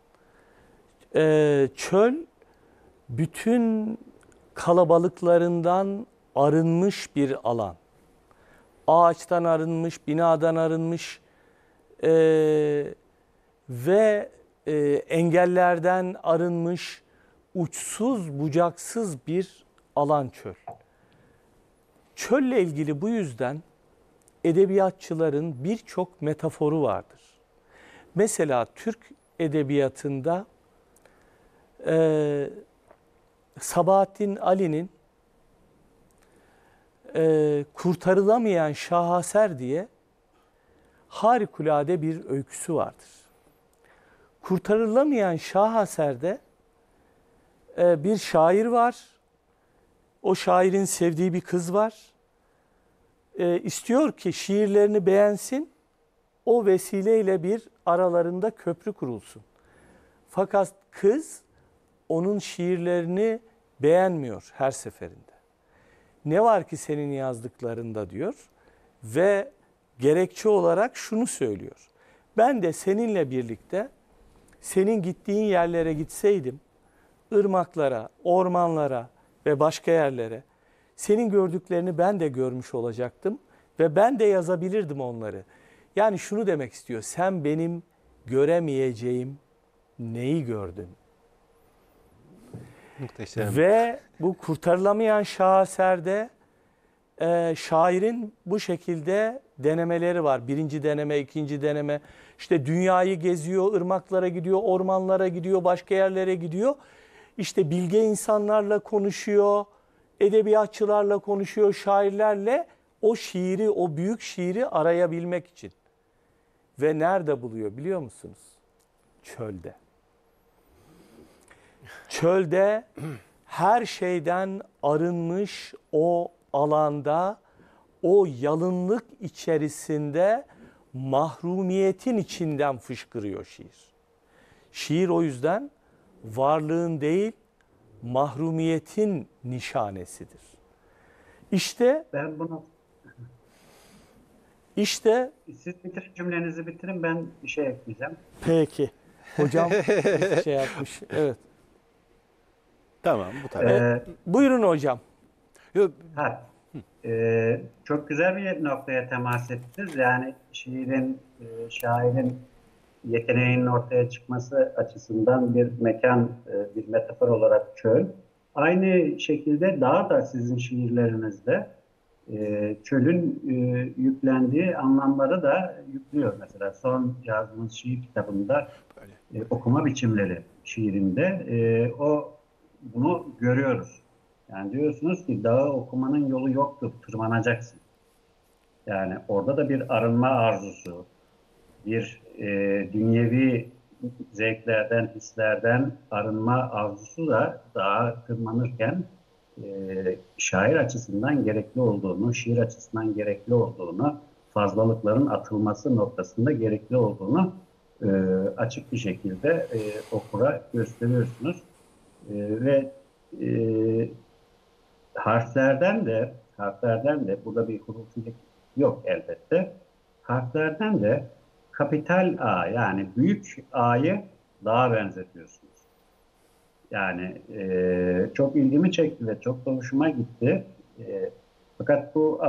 Çöl bütün kalabalıklarından arınmış bir alan. Ağaçtan arınmış, binadan arınmış ve engellerden arınmış, uçsuz bucaksız bir alan çöl. Çölle ilgili bu yüzden edebiyatçıların birçok metaforu vardır. Mesela Türk edebiyatında Sabahattin Ali'nin Kurtarılamayan Şaheser diye harikulade bir öyküsü vardır. Kurtarılamayan Şaheser'de bir şair var. O şairin sevdiği bir kız var. İstiyor ki şiirlerini beğensin. O vesileyle bir aralarında köprü kurulsun. Fakat kız onun şiirlerini beğenmiyor her seferinde. Ne var ki senin yazdıklarında diyor ve gerekçe olarak şunu söylüyor. Ben de seninle birlikte senin gittiğin yerlere gitseydim, ırmaklara, ormanlara ve başka yerlere, senin gördüklerini ben de görmüş olacaktım ve ben de yazabilirdim onları. Yani şunu demek istiyor, sen benim göremeyeceğim neyi gördün? Muhteşem. Ve bu Kurtarılamayan Şaheser'de şairin bu şekilde denemeleri var. Birinci deneme, ikinci deneme. İşte dünyayı geziyor, ırmaklara gidiyor, ormanlara gidiyor, başka yerlere gidiyor. İşte bilge insanlarla konuşuyor, edebiyatçılarla konuşuyor, şairlerle o şiiri, o büyük şiiri arayabilmek için. Ve nerede buluyor biliyor musunuz? Çölde. Çölde her şeyden arınmış o alanda, o yalınlık içerisinde mahrumiyetin içinden fışkırıyor şiir. Şiir o yüzden varlığın değil, mahrumiyetin nişanesidir. Ben bunu siz bitirin, cümlenizi bitirin, ben bir şey ekleyeceğim. Peki. Hocam bir şey yapmış. Evet. Tamam, bu taraf. Buyurun hocam. Yok, Çok güzel bir noktaya temas ettiniz. Yani şiirin, şairin yeteneğinin ortaya çıkması açısından bir mekan, bir metafor olarak çöl. Aynı şekilde dağ da sizin şiirlerinizde çölün yüklendiği anlamları da yüklüyor. Mesela son yazdığınız şiir kitabında okuma biçimleri şiirinde bunu görüyoruz. Yani diyorsunuz ki dağı okumanın yolu yoktur, tırmanacaksın. Yani orada da bir arınma arzusu, bir dünyevi zevklerden, hislerden arınma arzusu da dağa tırmanırken şair açısından gerekli olduğunu, şiir açısından gerekli olduğunu, fazlalıkların atılması noktasında gerekli olduğunu açık bir şekilde okura gösteriyorsunuz. Ve harflerden de burada bir hurufilik yok elbette. Harflerden de kapital A, yani büyük A'yı dağa benzetiyorsunuz. Yani çok ilgimi çekti ve çok da hoşuma gitti. Fakat bu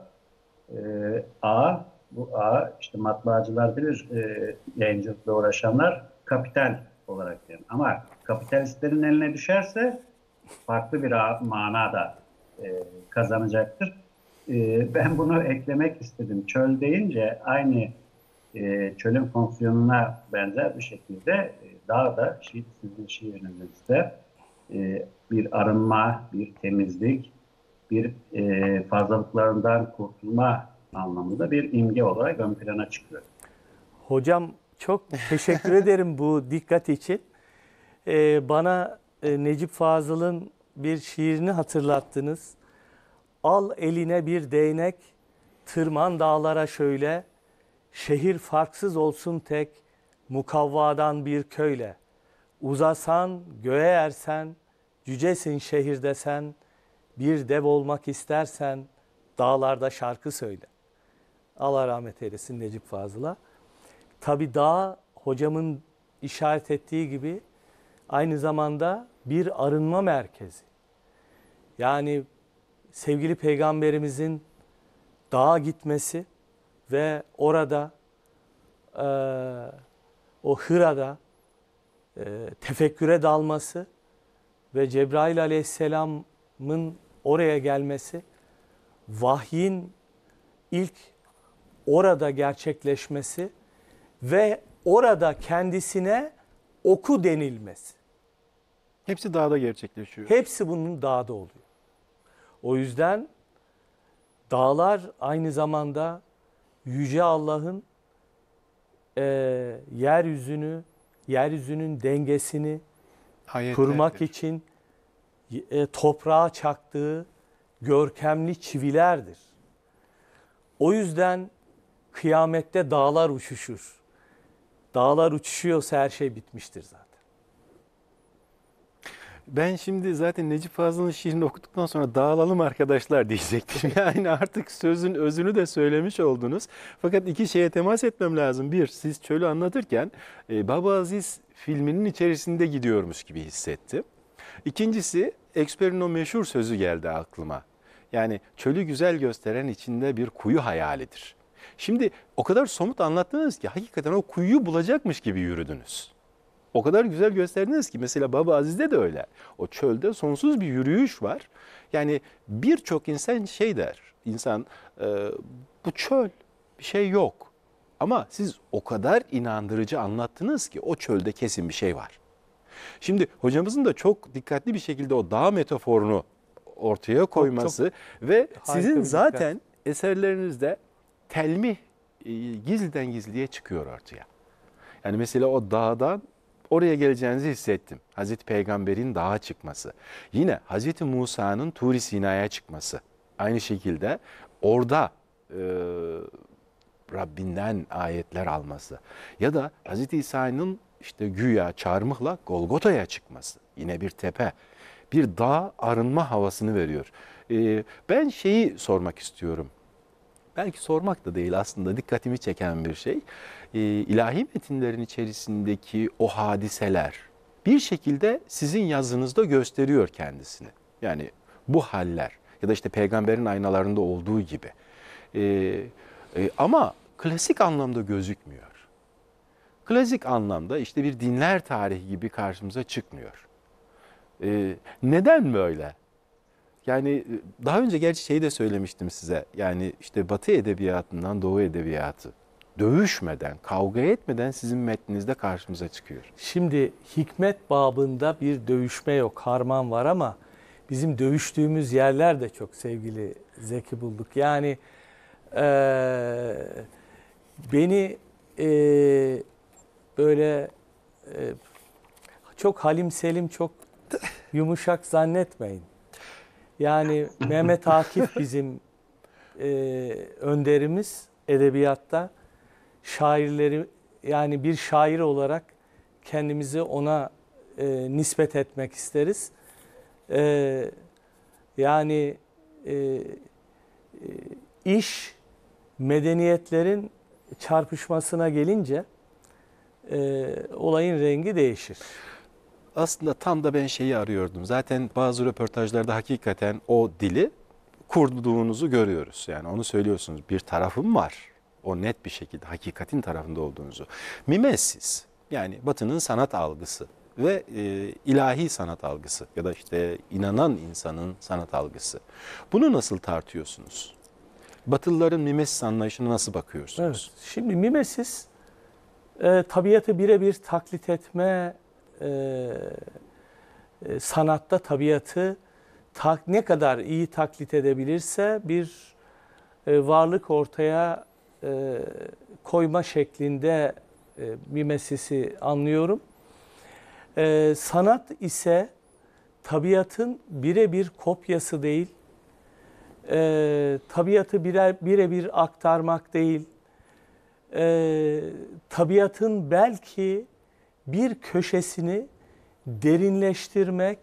bu A işte matbaacılar bilir, yayıncılıkla uğraşanlar kapital olarak yani. Ama kapitalistlerin eline düşerse farklı bir manada kazanacaktır. Ben bunu eklemek istedim. Çöl deyince aynı çölün fonksiyonuna benzer bir şekilde dağ da sizin şiirinizde bir arınma, bir temizlik, bir fazlalıklarından kurtulma anlamında bir imge olarak ön plana çıkıyor. Hocam çok teşekkür ederim bu dikkat için. Bana Necip Fazıl'ın bir şiirini hatırlattınız. Al eline bir değnek, tırman dağlara şöyle, şehir farksız olsun tek, mukavvadan bir köyle. Uzasan, göğe ersen, cücesin şehirde sen, bir dev olmak istersen, dağlarda şarkı söyle. Allah rahmet eylesin Necip Fazıl'a. Tabii dağ hocamın işaret ettiği gibi aynı zamanda bir arınma merkezi. Yani sevgili Peygamberimizin dağa gitmesi ve orada o Hıra'da tefekküre dalması ve Cebrail Aleyhisselam'ın oraya gelmesi, vahyin ilk orada gerçekleşmesi ve orada kendisine oku denilmesi. Hepsi dağda gerçekleşiyor. Hepsi bunun dağda oluyor. O yüzden dağlar aynı zamanda Yüce Allah'ın yeryüzünün dengesini kurmak için toprağa çaktığı görkemli çivilerdir. O yüzden kıyamette dağlar uçuşur. Dağlar uçuşuyorsa her şey bitmiştir zaten. Ben şimdi zaten Necip Fazıl'ın şiirini okuduktan sonra dağılalım arkadaşlar diyecektim. Yani artık sözün özünü de söylemiş oldunuz. Fakat iki şeye temas etmem lazım. Bir, siz çölü anlatırken Baba Aziz filminin içerisinde gidiyormuş gibi hissettim. İkincisi, Expert'in o meşhur sözü geldi aklıma. Yani çölü güzel gösteren içinde bir kuyu hayalidir. Şimdi o kadar somut anlattınız ki hakikaten o kuyuyu bulacakmış gibi yürüdünüz. O kadar güzel gösterdiniz ki mesela Baba Aziz'de de öyle. O çölde sonsuz bir yürüyüş var. Yani birçok insan şey der. İnsan bu çöl, bir şey yok. Ama siz o kadar inandırıcı anlattınız ki o çölde kesin bir şey var. Şimdi hocamızın da çok dikkatli bir şekilde o dağ metaforunu ortaya koyması ve sizin zaten eserlerinizde telmih gizliden gizliye çıkıyor ortaya. Yani mesela o dağdan oraya geleceğinizi hissettim. Hazreti Peygamber'in dağa çıkması. Yine Hazreti Musa'nın Tur-i Sina'ya çıkması. Aynı şekilde orada Rabbinden ayetler alması. Ya da Hazreti İsa'nın işte güya çarmıhla Golgota'ya çıkması. Yine bir tepe. Bir dağ arınma havasını veriyor. Ben şeyi sormak istiyorum. Belki sormak da değil aslında dikkatimi çeken bir şey. İlahi metinlerin içerisindeki o hadiseler bir şekilde sizin yazınızda gösteriyor kendisini. Yani bu haller ya da işte peygamberin aynalarında olduğu gibi. Ama klasik anlamda gözükmüyor. Klasik anlamda işte bir dinler tarihi gibi karşımıza çıkmıyor. Neden böyle? Yani daha önce gerçi şeyi de söylemiştim size. Yani işte Batı edebiyatından Doğu edebiyatı dövüşmeden, kavga etmeden sizin metninizde karşımıza çıkıyor. Şimdi hikmet babında bir dövüşme yok, harman var ama bizim dövüştüğümüz yerler de çok sevgili Zeki Bulduk. Yani beni böyle çok halim selim, çok yumuşak zannetmeyin. Yani Mehmet Akif bizim önderimiz edebiyatta. Şairleri, yani bir şair olarak kendimizi ona nispet etmek isteriz. Yani iş medeniyetlerin çarpışmasına gelince olayın rengi değişir. Aslında tam da ben şeyi arıyordum. Zaten bazı röportajlarda hakikaten o dili kurduğunuzu görüyoruz. Yani onu söylüyorsunuz. Bir tarafım var. O net bir şekilde hakikatin tarafında olduğunuzu. Mimesis, yani Batı'nın sanat algısı ve ilahi sanat algısı ya da işte inanan insanın sanat algısı. Bunu nasıl tartıyorsunuz? Batılıların mimesis anlayışına nasıl bakıyorsunuz? Evet. Şimdi mimesis tabiatı birebir taklit etme sanatta tabiatı ne kadar iyi taklit edebilirse bir varlık ortaya koyma şeklinde mimesisi anlıyorum. Sanat ise tabiatın birebir kopyası değil, tabiatı birebir aktarmak değil, tabiatın belki bir köşesini derinleştirmek,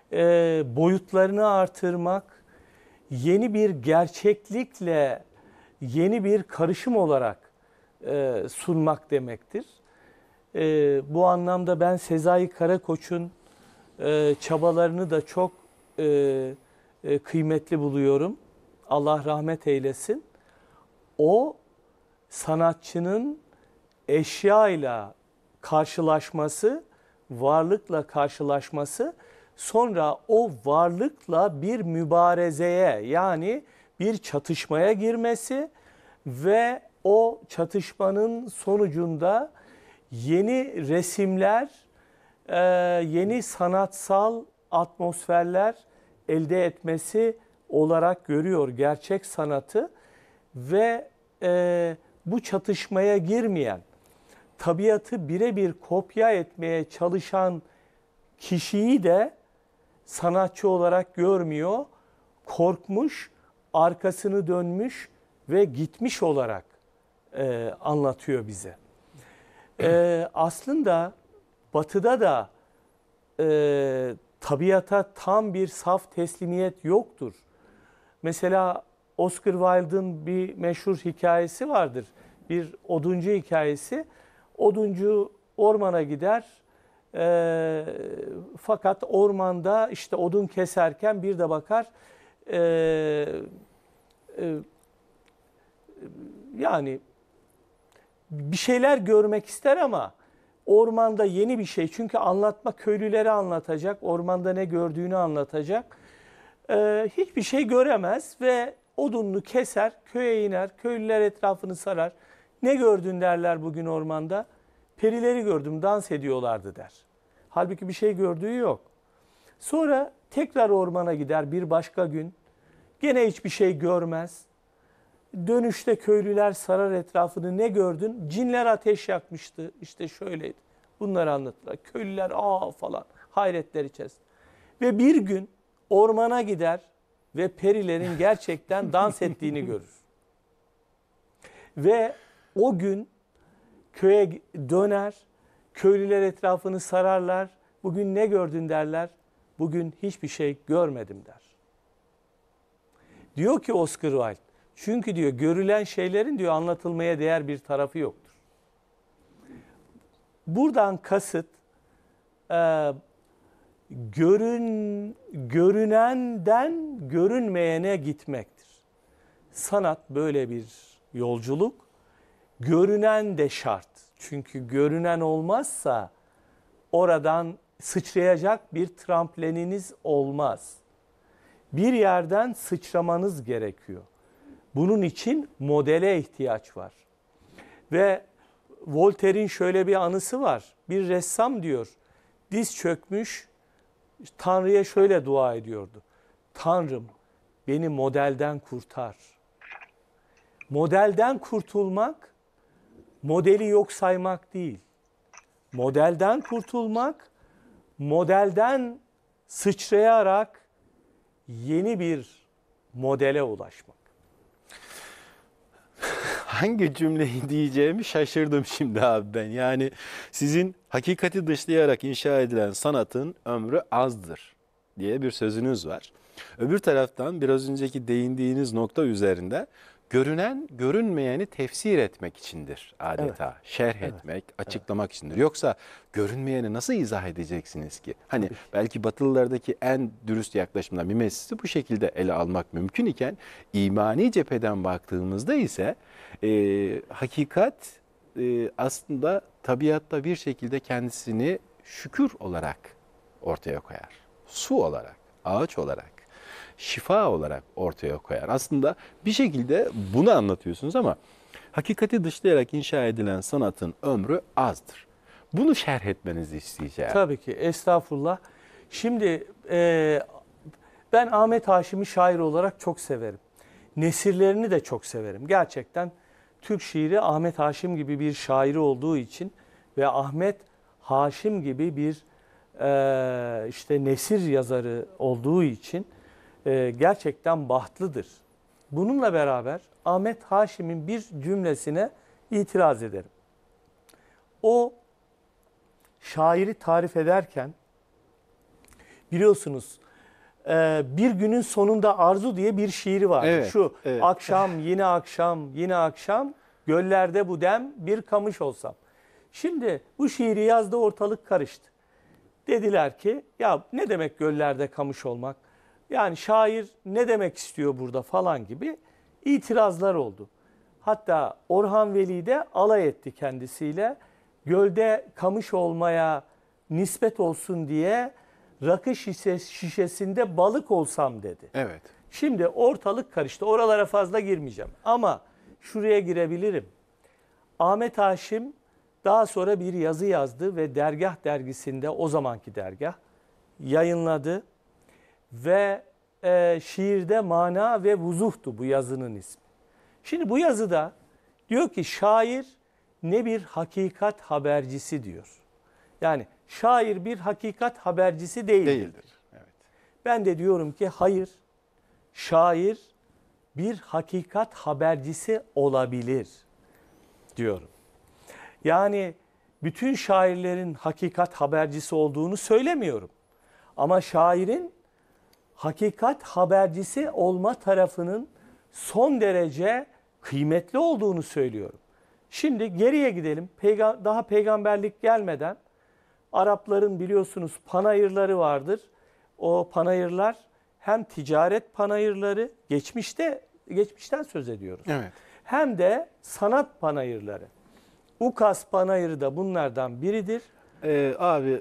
boyutlarını artırmak, yeni bir gerçeklikle yeni bir karışım olarak sunmak demektir. Bu anlamda ben Sezai Karakoç'un çabalarını da çok kıymetli buluyorum. Allah rahmet eylesin. O sanatçının eşyayla karşılaşması, varlıkla karşılaşması, sonra o varlıkla bir mübarezeye, yani bir çatışmaya girmesi ve o çatışmanın sonucunda yeni resimler, yeni sanatsal atmosferler elde etmesi olarak görüyor gerçek sanatı ve bu çatışmaya girmeyen, tabiatı birebir kopya etmeye çalışan kişiyi de sanatçı olarak görmüyor, korkmuş, arkasını dönmüş ve gitmiş olarak anlatıyor bize. Aslında Batı'da da tabiata tam bir saf teslimiyet yoktur. Mesela Oscar Wilde'ın bir meşhur hikayesi vardır. Bir oduncu hikayesi. Oduncu ormana gider. Fakat ormanda işte odun keserken bir de bakar yani bir şeyler görmek ister ama ormanda yeni bir şey. Çünkü anlatma, köylülere anlatacak, ormanda ne gördüğünü anlatacak. Hiçbir şey göremez ve odununu keser, köye iner, köylüler etrafını sarar. Ne gördün derler bugün ormanda? Perileri gördüm, dans ediyorlardı der. Halbuki bir şey gördüğü yok. Sonra tekrar ormana gider bir başka gün. Gene hiçbir şey görmez. Dönüşte köylüler sarar etrafını, ne gördün? Cinler ateş yakmıştı, işte şöyleydi. Bunları anlattılar. Köylüler falan hayretler içerisinde. Ve bir gün ormana gider ve perilerin gerçekten dans ettiğini görür. Ve o gün köye döner, köylüler etrafını sararlar. Bugün ne gördün derler. Bugün hiçbir şey görmedim der. Diyor ki Oscar Wilde, çünkü diyor görülen şeylerin diyor anlatılmaya değer bir tarafı yoktur. Buradan kasıt görünenden görünmeyene gitmektir. Sanat böyle bir yolculuk. Görünen de şart. Çünkü görünen olmazsa oradan sıçrayacak bir trampleniniz olmaz. Bir yerden sıçramanız gerekiyor. Bunun için modele ihtiyaç var. Ve Voltaire'in şöyle bir anısı var. Bir ressam diyor, diz çökmüş, Tanrı'ya şöyle dua ediyordu. Tanrım, beni modelden kurtar. Modelden kurtulmak, modeli yok saymak değil. Modelden kurtulmak, modelden sıçrayarak yeni bir modele ulaşmak. Hangi cümleyi diyeceğimi şaşırdım şimdi abi ben. Yani sizin hakikati dışlayarak inşa edilen sanatın ömrü azdır diye bir sözünüz var. Öbür taraftan biraz önceki değindiğiniz nokta üzerinde görünen görünmeyeni tefsir etmek içindir adeta. Evet. Şerh etmek, açıklamak içindir. Yoksa görünmeyeni nasıl izah edeceksiniz ki? Hani belki Batılılardaki en dürüst yaklaşımdan mimesisi bu şekilde ele almak mümkün iken imani cepheden baktığımızda ise hakikat aslında tabiatta bir şekilde kendisini şükür olarak ortaya koyar. Su olarak, ağaç olarak, şifa olarak ortaya koyar. Aslında bir şekilde bunu anlatıyorsunuz ama hakikati dışlayarak inşa edilen sanatın ömrü azdır. Bunu şerh etmenizi isteyeceğim. Tabii ki, estağfurullah. Şimdi ben Ahmet Haşim'i şair olarak çok severim. Nesirlerini de çok severim. Gerçekten Türk şiiri Ahmet Haşim gibi bir şairi olduğu için ve Ahmet Haşim gibi bir işte nesir yazarı olduğu için gerçekten bahtlıdır. Bununla beraber Ahmet Haşim'in bir cümlesine itiraz ederim. O şairi tarif ederken biliyorsunuz Bir günün sonunda arzu diye bir şiiri var. Evet, Şu evet. akşam yine akşam yine akşam göllerde bu dem bir kamış olsam. Şimdi bu şiiri yazdı, ortalık karıştı. Dediler ki ya ne demek göllerde kamış olmak? Yani şair ne demek istiyor burada falan gibi itirazlar oldu. Hatta Orhan Veli de alay etti kendisiyle. Gölde kamış olmaya nispet olsun diye rakı şişesinde balık olsam dedi. Evet. Şimdi ortalık karıştı. Oralara fazla girmeyeceğim. Ama şuraya girebilirim. Ahmet Haşim daha sonra bir yazı yazdı ve Dergah dergisinde, o zamanki dergah, yayınladı. Ve şiirde mana ve vuzuhtu bu yazının ismi. Şimdi bu yazıda diyor ki şair ne bir hakikat habercisi diyor. Yani şair bir hakikat habercisi değildir. Değildir. Evet. Ben de diyorum ki hayır, şair bir hakikat habercisi olabilir diyorum. Yani bütün şairlerin hakikat habercisi olduğunu söylemiyorum. Ama şairin hakikat habercisi olma tarafının son derece kıymetli olduğunu söylüyorum. Şimdi geriye gidelim. Daha peygamberlik gelmeden Arapların biliyorsunuz panayırları vardır. O panayırlar hem ticaret panayırları, geçmişten söz ediyoruz. Evet. Hem de sanat panayırları. Ukas panayırı da bunlardan biridir. Abi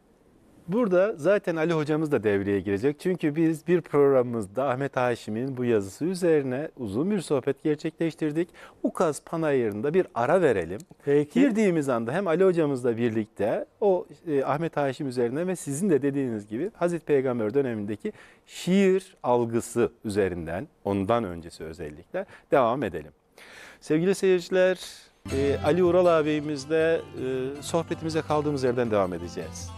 burada zaten Ali hocamız da devreye girecek. Çünkü biz bir programımızda Ahmet Haşim'in bu yazısı üzerine uzun bir sohbet gerçekleştirdik. Ukaz Panayırı'nda bir ara verelim. Peki. Girdiğimiz anda hem Ali hocamızla birlikte o Ahmet Haşim üzerine ve sizin de dediğiniz gibi Hazreti Peygamber dönemindeki şiir algısı üzerinden, ondan öncesi özellikle devam edelim. Sevgili seyirciler, Ali Ural ağabeyimizle sohbetimize kaldığımız yerden devam edeceğiz.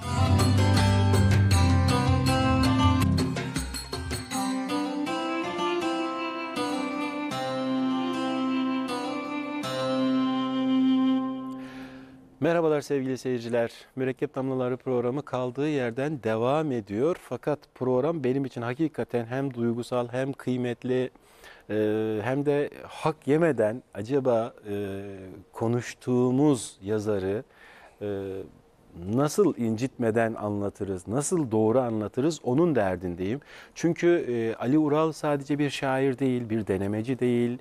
Merhabalar sevgili seyirciler. Mürekkep Damlaları programı kaldığı yerden devam ediyor. Fakat program benim için hakikaten hem duygusal hem kıymetli hem de hak yemeden acaba konuştuğumuz yazarı nasıl incitmeden anlatırız, nasıl doğru anlatırız onun derdindeyim. Çünkü Ali Ural sadece bir şair değil, bir denemeci değil,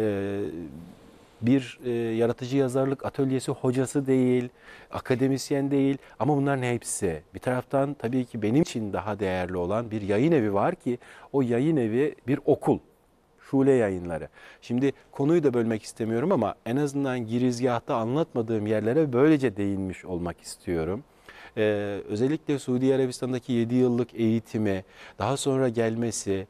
bir yaratıcı yazarlık atölyesi hocası değil, akademisyen değil ama bunların hepsi. Bir taraftan tabii ki benim için daha değerli olan bir yayın evi var ki o yayın evi bir okul. Şule Yayınları. Şimdi konuyu da bölmek istemiyorum ama en azından girizgahta anlatmadığım yerlere böylece değinmiş olmak istiyorum. Özellikle Suudi Arabistan'daki 7 yıllık eğitimi, daha sonra gelmesi,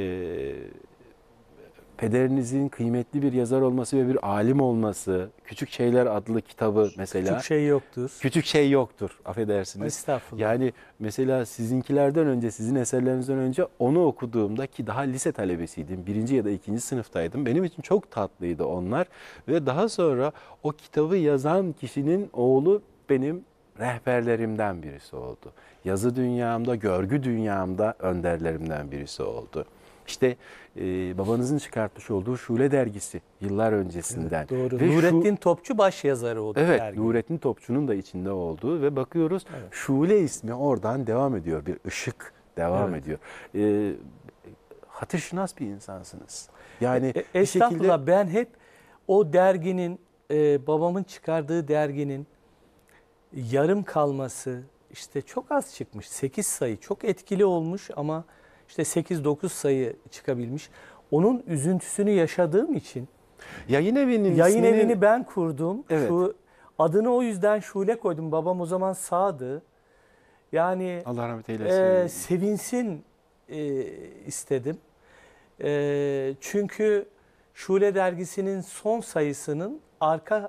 pederinizin kıymetli bir yazar olması ve bir alim olması, Küçük Şeyler adlı kitabı mesela. Küçük şey yoktur. Küçük şey yoktur, affedersiniz. Estağfurullah. Yani mesela sizinkilerden önce, sizin eserlerinizden önce onu okuduğumda ki daha lise talebesiydim, 1. ya da 2. sınıftaydım. Benim için çok tatlıydı onlar ve daha sonra o kitabı yazan kişinin oğlu benim rehberlerimden birisi oldu. Yazı dünyamda, görgü dünyamda önderlerimden birisi oldu. İşte babanızın çıkartmış olduğu Şule dergisi yıllar öncesinden. Evet, doğru. Ve Nurettin Topçu baş yazarı o evet, dergi. Nurettin Topçu'nun da içinde olduğu ve bakıyoruz Şule ismi oradan devam ediyor. Bir ışık devam ediyor. Hatırşınas bir insansınız. Yani bir Estağfurullah, şekilde ben hep o derginin, babamın çıkardığı derginin yarım kalması, işte çok az çıkmış. 8 sayı çok etkili olmuş ama işte 8-9 sayı çıkabilmiş. Onun üzüntüsünü yaşadığım için yayın evinin evini ben kurdum. Evet. Şu adını o yüzden Şule koydum. Babam o zaman sağdı. Yani Allah rahmet eylesin. sevinsin istedim. Çünkü Şule dergisinin son sayısının arka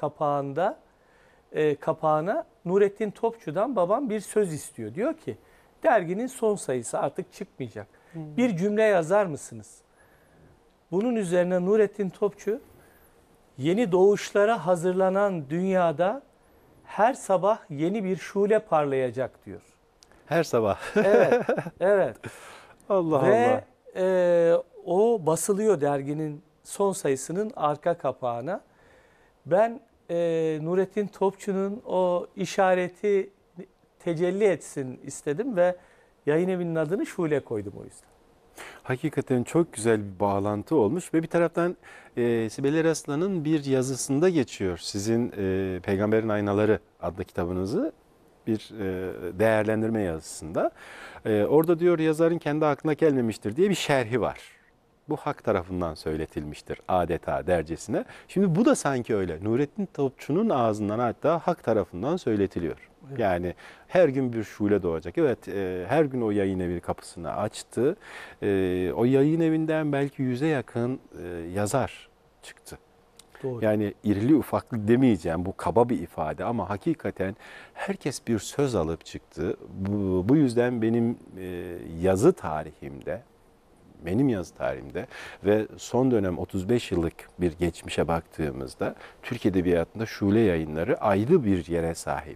kapağına Nurettin Topçu'dan babam bir söz istiyor. Diyor ki derginin son sayısı artık çıkmayacak. Bir cümle yazar mısınız? Bunun üzerine Nurettin Topçu yeni doğuşlara hazırlanan dünyada her sabah yeni bir şule parlayacak diyor. Her sabah. Evet, evet. Allah Ve Allah. o basılıyor derginin son sayısının arka kapağına. Ben Nurettin Topçu'nun o işareti tecelli etsin istedim ve yayın evinin adını Şule koydum o yüzden. Hakikaten çok güzel bir bağlantı olmuş ve bir taraftan Sibel Eraslan'ın bir yazısında geçiyor. Sizin Peygamberin Aynaları adlı kitabınızı bir değerlendirme yazısında. Orada diyor yazarın kendi aklına gelmemiştir diye bir şerhi var. Bu hak tarafından söyletilmiştir adeta dercesine. Şimdi bu da sanki öyle. Nurettin Topçu'nun ağzından hatta hak tarafından söyletiliyor. Evet. Yani her gün bir şule doğacak. Evet, her gün o yayın evi kapısını açtı. O yayın evinden belki 100'e yakın yazar çıktı. Doğru. Yani irili ufaklı demeyeceğim, bu kaba bir ifade ama hakikaten herkes bir söz alıp çıktı. Bu yüzden yazı tarihimde, benim yazı tarihimde ve son dönem 35 yıllık bir geçmişe baktığımızda Türk Edebiyatı'nda Şule Yayınları ayrı bir yere sahip.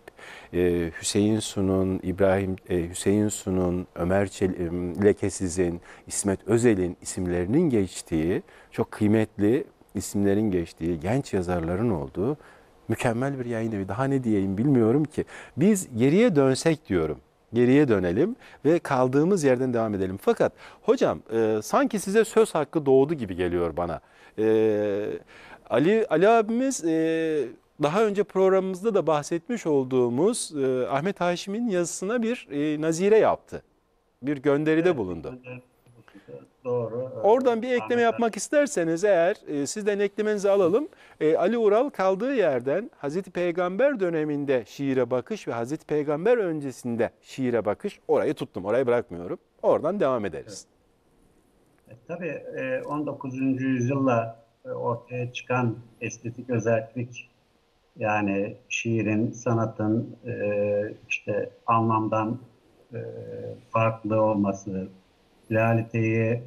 Hüseyin Sun'un, Ömer Lekesiz'in, İsmet Özel'in isimlerinin geçtiği, çok kıymetli isimlerin geçtiği, genç yazarların olduğu mükemmel bir yayın evi. Daha ne diyeyim bilmiyorum ki. Biz geriye dönsek diyorum. Geriye dönelim ve kaldığımız yerden devam edelim. Fakat hocam sanki size söz hakkı doğdu gibi geliyor bana. Ali abimiz daha önce programımızda da bahsetmiş olduğumuz Ahmet Haşim'in yazısına bir nazire yaptı. Bir gönderide bulundu. Doğru. Oradan bir ekleme yapmak isterseniz eğer sizden eklemenizi alalım. Ali Ural kaldığı yerden Hazreti Peygamber döneminde şiire bakış ve Hazreti Peygamber öncesinde şiire bakış, orayı tuttum, orayı bırakmıyorum. Oradan devam ederiz. Tabii 19. yüzyılla ortaya çıkan estetik özellik, yani şiirin, sanatın işte anlamdan farklı olması, realiteyi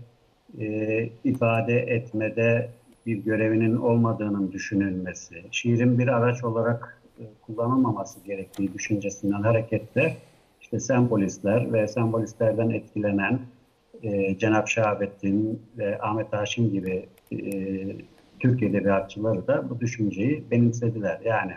ifade etmede bir görevinin olmadığının düşünülmesi, şiirin bir araç olarak kullanılmaması gerektiği düşüncesinden hareketle işte sembolistler ve sembolistlerden etkilenen Cenab-ı Şahabettin ve Ahmet Haşim gibi Türk edebiyatçıları da bu düşünceyi benimsediler. Yani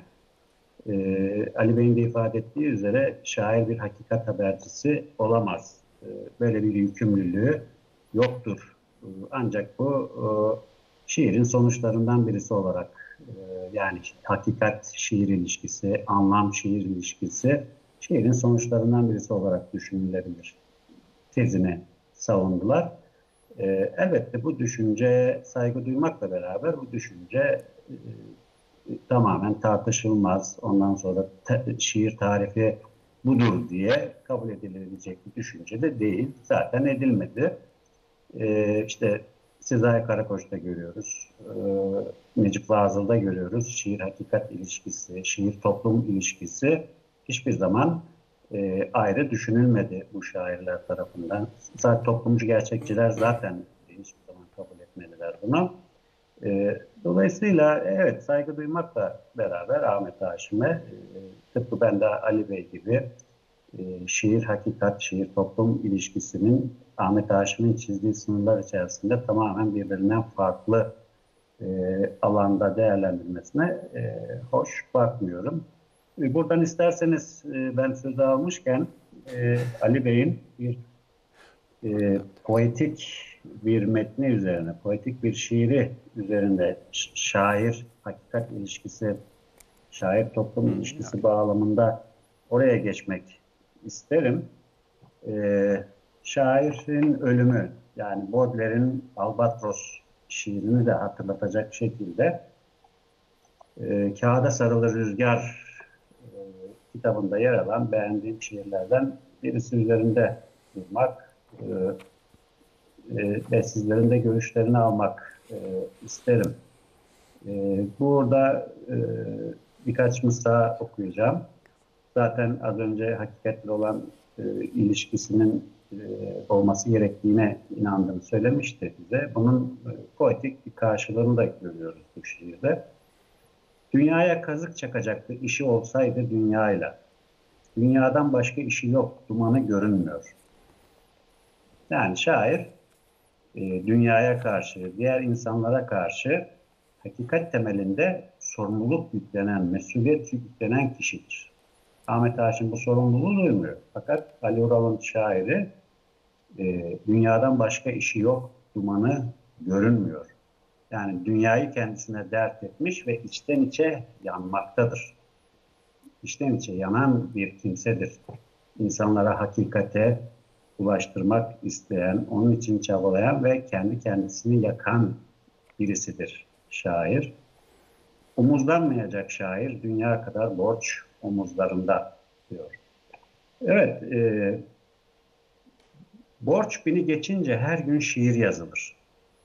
Ali Bey'in de ifade ettiği üzere şair bir hakikat habercisi olamaz. Böyle bir yükümlülüğü yoktur. Ancak bu şiirin sonuçlarından birisi olarak yani hakikat şiir ilişkisi, anlam şiir ilişkisi şiirin sonuçlarından birisi olarak düşünülebilir tezini savundular. Elbette bu düşünce saygı duymakla beraber bu düşünce tamamen tartışılmaz. Ondan sonra şiir tarifi budur diye kabul edilebilecek bir düşünce de değil. Zaten edilmedi. İşte Sezai Karakoç'ta görüyoruz. Necip Fazıl'da görüyoruz. Şiir hakikat ilişkisi, şiir toplum ilişkisi hiçbir zaman ayrı düşünülmedi bu şairler tarafından. Zaten toplumcu gerçekçiler zaten hiçbir zaman kabul etmediler bunu. Dolayısıyla evet, saygı duymakla beraber Ahmet Haşim'e tıpkı ben de Ali Bey gibi şiir hakikat, şiir toplum ilişkisinin Ahmet Haşim'in çizdiği sınırlar içerisinde tamamen birbirinden farklı alanda değerlendirmesine hoş bakmıyorum. Buradan isterseniz ben sözü almışken Ali Bey'in bir poetik bir metni üzerine, poetik bir şiiri üzerinde şair hakikat ilişkisi, şair toplum ilişkisi bağlamında oraya geçmek isterim. Şairin ölümü, yani Baudelaire'in Albatros şiirini de hatırlatacak şekilde Kağıda Sarılı Rüzgar kitabında yer alan beğendiğim şiirlerden birisi üzerinde durmak ve sizlerin de görüşlerini almak isterim. Burada birkaç mısra okuyacağım. Zaten az önce hakikatle olan ilişkisinin olması gerektiğine inandığını söylemişti bize. Bunun poetik bir karşılığını da görüyoruz bu şiirde. Dünyaya kazık çakacaktı işi olsaydı dünyayla. Dünyadan başka işi yok, dumanı görünmüyor. Yani şair dünyaya karşı, diğer insanlara karşı hakikat temelinde sorumluluk yüklenen, mesuliyet yüklenen kişidir. Ahmet Haşim bu sorumluluğu duymuyor. Fakat Ali Ural'ın şairi dünyadan başka işi yok, dumanı görünmüyor. Yani dünyayı kendisine dert etmiş ve içten içe yanmaktadır. İçten içe yanan bir kimsedir. İnsanlara hakikate ulaştırmak isteyen, onun için çabalayan ve kendi kendisini yakan birisidir şair. Omuzlanmayacak şair, dünya kadar borç omuzlarında diyor. Evet, borç bini geçince her gün şiir yazılır.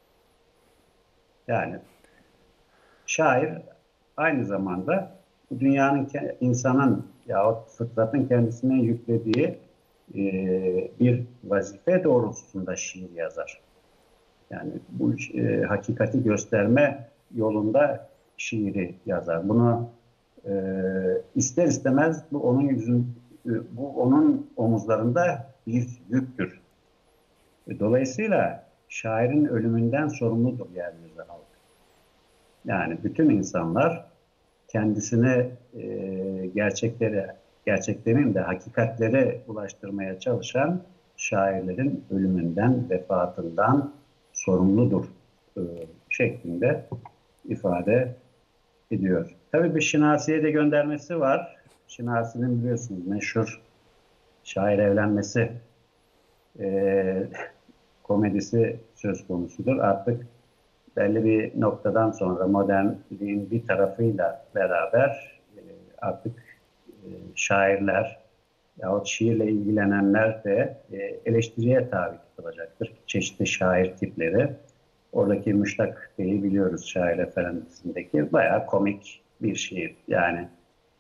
Yani şair aynı zamanda bu dünyanın, insanın yahut fıtratın kendisine yüklediği bir vazife doğrultusunda şiir yazar. Yani bu hakikati gösterme yolunda şiiri yazar. Bunu ister istemez bu onun omuzlarında bir yüktür. Dolayısıyla şairin ölümünden sorumludur yeryüzü halkı. Yani bütün insanlar kendisine gerçeklerin de hakikatlere ulaştırmaya çalışan şairlerin ölümünden, vefatından sorumludur şeklinde ifade ediyor. Tabii bir Şinasi'ye de göndermesi var. Şinasi'nin biliyorsunuz meşhur şair evlenmesi komedisi söz konusudur. Artık belli bir noktadan sonra modernliğin bir tarafıyla beraber artık şairler yahut şiirle ilgilenenler de eleştiriye tabi tutulacaktır. Çeşitli şair tipleri. Oradaki Müştak Bey'i biliyoruz, Şair Efendisi'ndeki bayağı komik bir şiir. Yani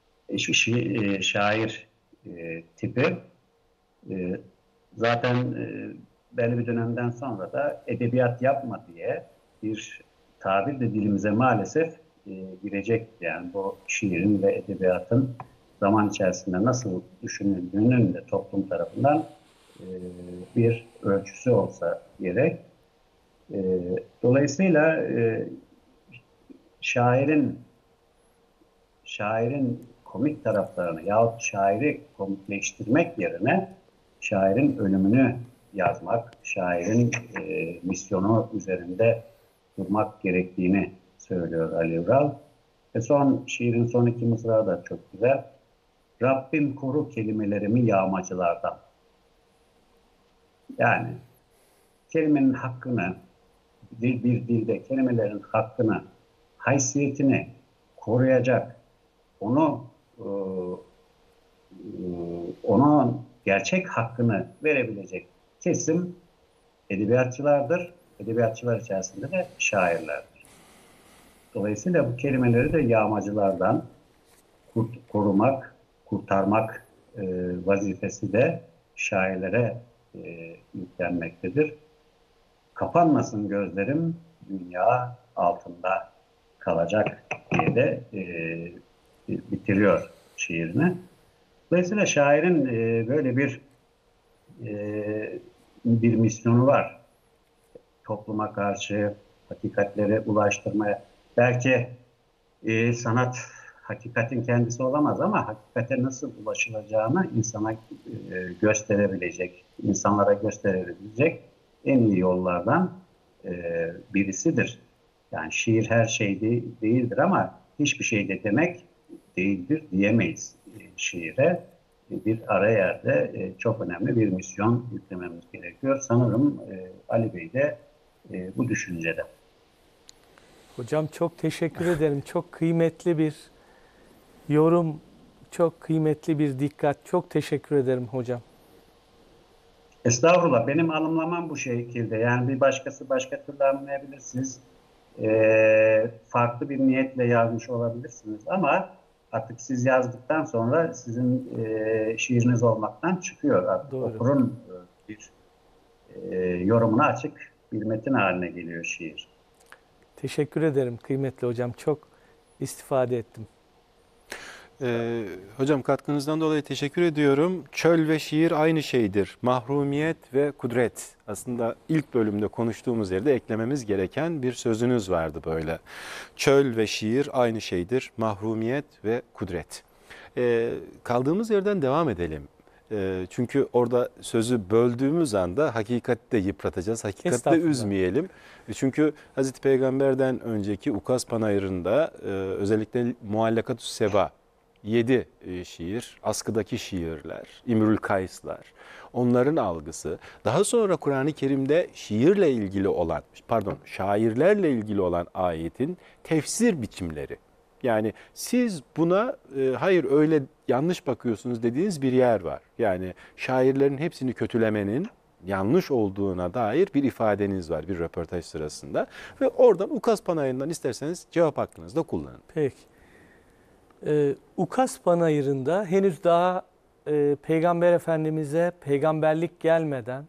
şair tipi zaten belli bir dönemden sonra da edebiyat yapma diye bir tabir de dilimize maalesef girecek. Yani bu şiirin ve edebiyatın zaman içerisinde nasıl düşünüldüğünün de toplum tarafından bir ölçüsü olsa gerek. Dolayısıyla şairin komik taraflarını yahut şairi komikleştirmek yerine şairin ölümünü yazmak, şairin misyonu üzerinde durmak gerektiğini söylüyor Ali Ural. Ve şiirin son iki mısrağı da çok güzel. Rabbim koru kelimelerimi yağmacılardan. Yani kelimenin hakkını, bir dilde kelimelerin hakkını, haysiyetini koruyacak, onun gerçek hakkını verebilecek kesim edebiyatçılardır. Edebiyatçılar içerisinde de şairlerdir. Dolayısıyla bu kelimeleri de yağmacılardan korumak, kurtarmak vazifesi de şairlere yüklenmektedir. Kapanmasın gözlerim, dünya altında kalacak diye de bitiriyor şiirini. Dolayısıyla şairin böyle bir misyonu var. Topluma karşı hakikatlere ulaştırmaya. Belki sanat hakikatin kendisi olamaz ama hakikate nasıl ulaşılacağını insana gösterebilecek, insanlara gösterebilecek en iyi yollardan birisidir. Yani şiir her şey değildir ama hiçbir şey de demek değildir diyemeyiz şiire. Bir ara yerde çok önemli bir misyon yüklememiz gerekiyor. Sanırım Ali Bey de bu düşüncede. Hocam çok teşekkür ederim. Çok kıymetli bir yorum, çok kıymetli bir dikkat. Çok teşekkür ederim hocam. Estağfurullah. Benim alımlamam bu şekilde. Yani bir başkası başka türlü anlayabilir. Siz farklı bir niyetle yazmış olabilirsiniz ama artık siz yazdıktan sonra sizin şiiriniz olmaktan çıkıyor. Artık doğru. Okurun bir yorumuna açık bir metin haline geliyor şiir. Teşekkür ederim kıymetli hocam. Çok istifade ettim. Hocam katkınızdan dolayı teşekkür ediyorum. Çöl ve şiir aynı şeydir. Mahrumiyet ve kudret. Aslında ilk bölümde konuştuğumuz yerde eklememiz gereken bir sözünüz vardı böyle. Çöl ve şiir aynı şeydir. Mahrumiyet ve kudret. Kaldığımız yerden devam edelim. Çünkü orada sözü böldüğümüz anda hakikati de yıpratacağız, hakikati de üzmeyelim. Çünkü Hazreti Peygamber'den önceki Ukaz Panayırı'nda özellikle Muallakatü's Seba, 7 şiir, askıdaki şiirler, İmrül Kayslar, onların algısı, daha sonra Kur'an-ı Kerim'de şiirle ilgili olan, şairlerle ilgili olan ayetin tefsir biçimleri. Yani siz buna hayır öyle yanlış bakıyorsunuz dediğiniz bir yer var. Yani şairlerin hepsini kötülemenin yanlış olduğuna dair bir ifadeniz var bir röportaj sırasında. Ve oradan Ukaz Panayırı'ndan isterseniz cevap hakkınızda kullanın. Peki. Ukaz Panayırı'nda henüz daha Peygamber Efendimiz'e peygamberlik gelmeden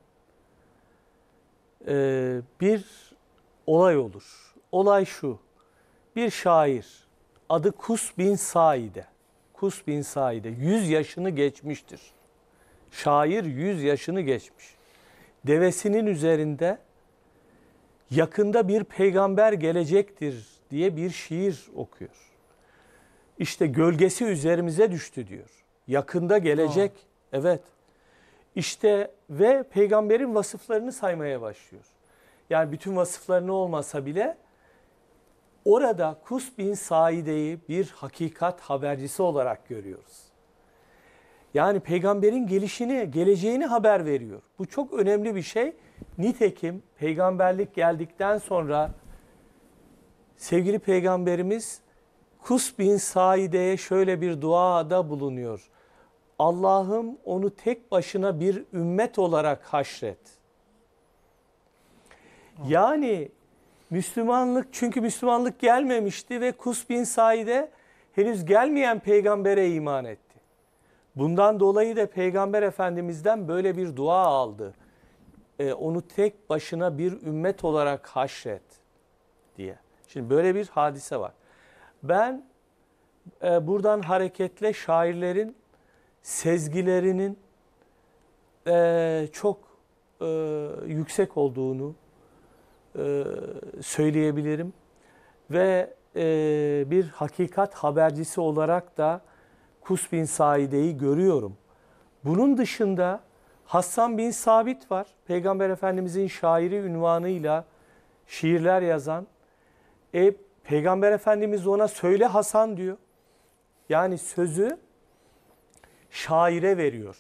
bir olay olur. Olay şu: bir şair, adı Kus bin Saide. Kus bin Saide 100 yaşını geçmiştir. Şair 100 yaşını geçmiş. Devesinin üzerinde yakında bir peygamber gelecektir diye bir şiir okuyor. İşte gölgesi üzerimize düştü diyor. Yakında gelecek. Evet. İşte ve peygamberin vasıflarını saymaya başlıyor. Yani bütün vasıflarını olmasa bile orada Kus bin Saide'yi bir hakikat habercisi olarak görüyoruz. Yani peygamberin geleceğini haber veriyor. Bu çok önemli bir şey. Nitekim peygamberlik geldikten sonra sevgili peygamberimiz Kus bin Saide'ye şöyle bir duada bulunuyor. Allah'ım onu tek başına bir ümmet olarak haşret. Yani çünkü Müslümanlık gelmemişti ve Kus bin Saide henüz gelmeyen peygambere iman etti. Bundan dolayı da Peygamber Efendimiz'den böyle bir dua aldı. Onu tek başına bir ümmet olarak haşret diye. Şimdi böyle bir hadise var. Ben buradan hareketle şairlerin sezgilerinin çok yüksek olduğunu söyleyebilirim. Ve bir hakikat habercisi olarak da Kus bin Saide'yi görüyorum. Bunun dışında Hassan bin Sabit var. Peygamber Efendimizin şairi ünvanıyla şiirler yazan. Peygamber Efendimiz ona söyle Hasan diyor. Yani sözü şaire veriyor.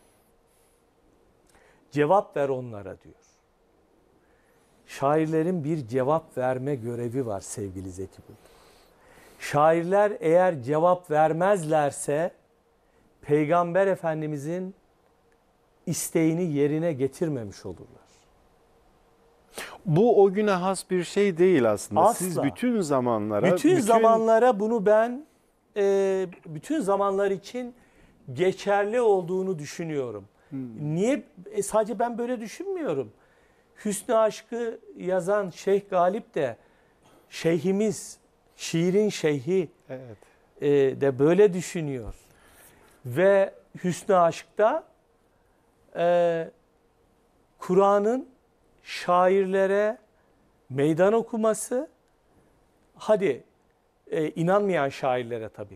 Cevap ver onlara diyor. Şairlerin bir cevap verme görevi var sevgili Zeki burada. Şairler eğer cevap vermezlerse Peygamber Efendimizin isteğini yerine getirmemiş olurlar. Bu o güne has bir şey değil aslında. Asla. Siz bütün zamanlara... Bütün zamanlara bunu ben bütün zamanlar için geçerli olduğunu düşünüyorum. Niye? Sadece ben böyle düşünmüyorum. Hüsnü Aşk'ı yazan Şeyh Galip de şeyhimiz, şiirin şeyhi de böyle düşünüyor. Ve Hüsnü Aşk'ta Kur'an'ın şairlere meydan okuması, inanmayan şairlere tabii.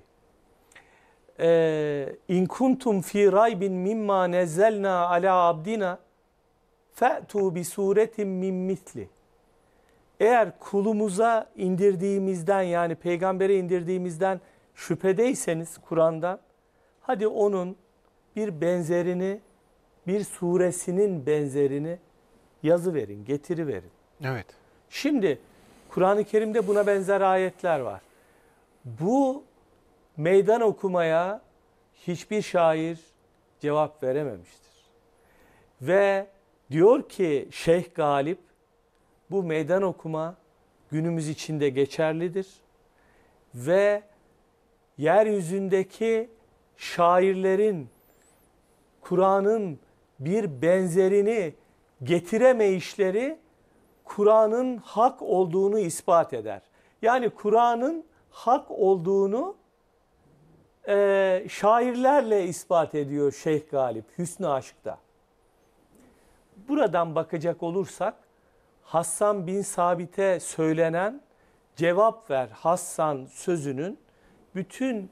İn kuntum fi raybin mimma nezzelna ala abdina fe'tu bi suretin min misli. Eğer kulumuza indirdiğimizden, yani peygambere indirdiğimizden şüphedeyseniz Kur'an'dan, hadi onun bir benzerini, bir suresinin benzerini yazıverin, getiriverin. Evet. Şimdi Kur'an-ı Kerim'de buna benzer ayetler var. Bu meydan okumaya hiçbir şair cevap verememiştir. Ve diyor ki Şeyh Galip, bu meydan okuma günümüz içinde geçerlidir. Ve yeryüzündeki şairlerin Kur'an'ın bir benzerini getiremeyişleri Kur'an'ın hak olduğunu ispat eder. Yani Kur'an'ın hak olduğunu şairlerle ispat ediyor Şeyh Galip Hüsnü Aşk'ta. Buradan bakacak olursak Hassan bin Sabit'e söylenen cevap ver Hassan sözünün bütün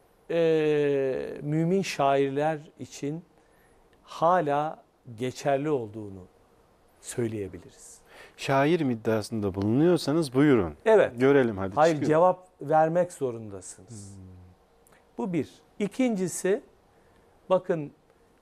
mümin şairler için hala geçerli olduğunu söyleyebiliriz. Şair iddiasında bulunuyorsanız buyurun. Evet. Görelim hadi. Hayır, çıkıyor. cevap vermek zorundasınız. Bu bir. İkincisi, bakın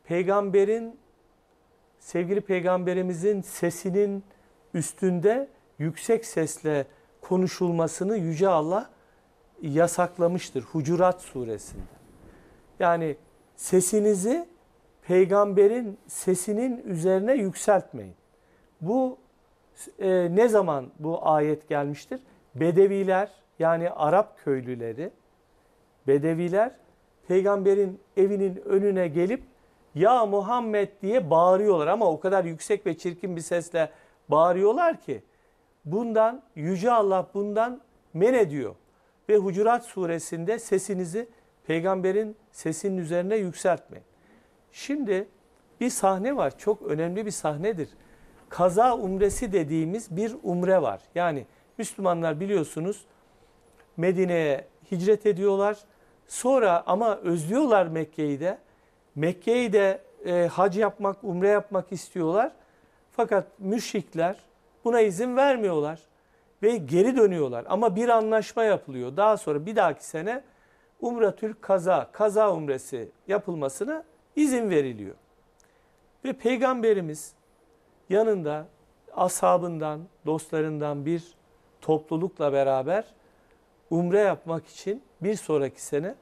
sevgili peygamberimizin sesinin üstünde yüksek sesle konuşulmasını Yüce Allah yasaklamıştır Hucurat suresinde. Yani sesinizi peygamberin sesinin üzerine yükseltmeyin. Bu ne zaman bu ayet gelmiştir? Bedeviler, yani Arap köylüleri, Bedeviler peygamberin evinin önüne gelip ya Muhammed diye bağırıyorlar ama o kadar yüksek ve çirkin bir sesle bağırıyorlar ki bundan Yüce Allah bundan men ediyor. Ve Hucurat suresinde sesinizi peygamberin sesinin üzerine yükseltmeyin. Şimdi bir sahne var, çok önemli bir sahnedir. Kaza umresi dediğimiz bir umre var. Yani Müslümanlar biliyorsunuz Medine'ye hicret ediyorlar. Sonra ama özlüyorlar Mekke'yi de. Mekke'yi de hac yapmak, umre yapmak istiyorlar. Fakat müşrikler buna izin vermiyorlar ve geri dönüyorlar. Ama bir anlaşma yapılıyor. Daha sonra bir dahaki sene Umretül kaza umresi yapılmasına izin veriliyor. Ve Peygamberimiz yanında ashabından, dostlarından bir toplulukla beraber umre yapmak için bir sonraki sene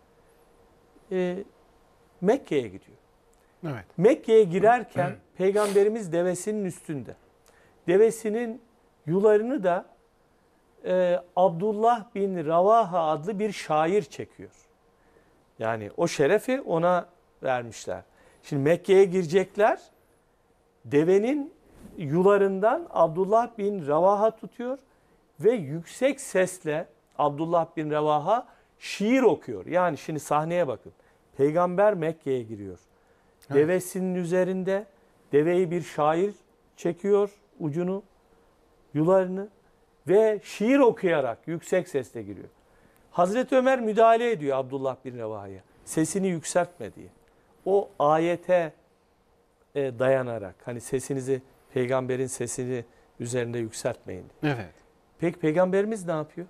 Mekke'ye gidiyor. Evet. Mekke'ye girerken Peygamberimiz devesinin üstünde. Devesinin yularını da Abdullah bin Ravaha adlı bir şair çekiyor. Yani o şerefi ona vermişler. Şimdi Mekke'ye girecekler. Devenin yularından Abdullah bin Ravaha tutuyor ve yüksek sesle Abdullah bin Ravaha şiir okuyor. Yani şimdi sahneye bakın. Peygamber Mekke'ye giriyor. Devesinin üzerinde deveyi bir şair çekiyor ucunu, yularını ve şiir okuyarak yüksek sesle giriyor. Hazreti Ömer müdahale ediyor Abdullah bin Revaha'ya. Sesini yükseltme diye. O ayete dayanarak hani sesinizi peygamberin sesini üzerinde yükseltmeyin diye. Evet. Peki peygamberimiz ne yapıyor?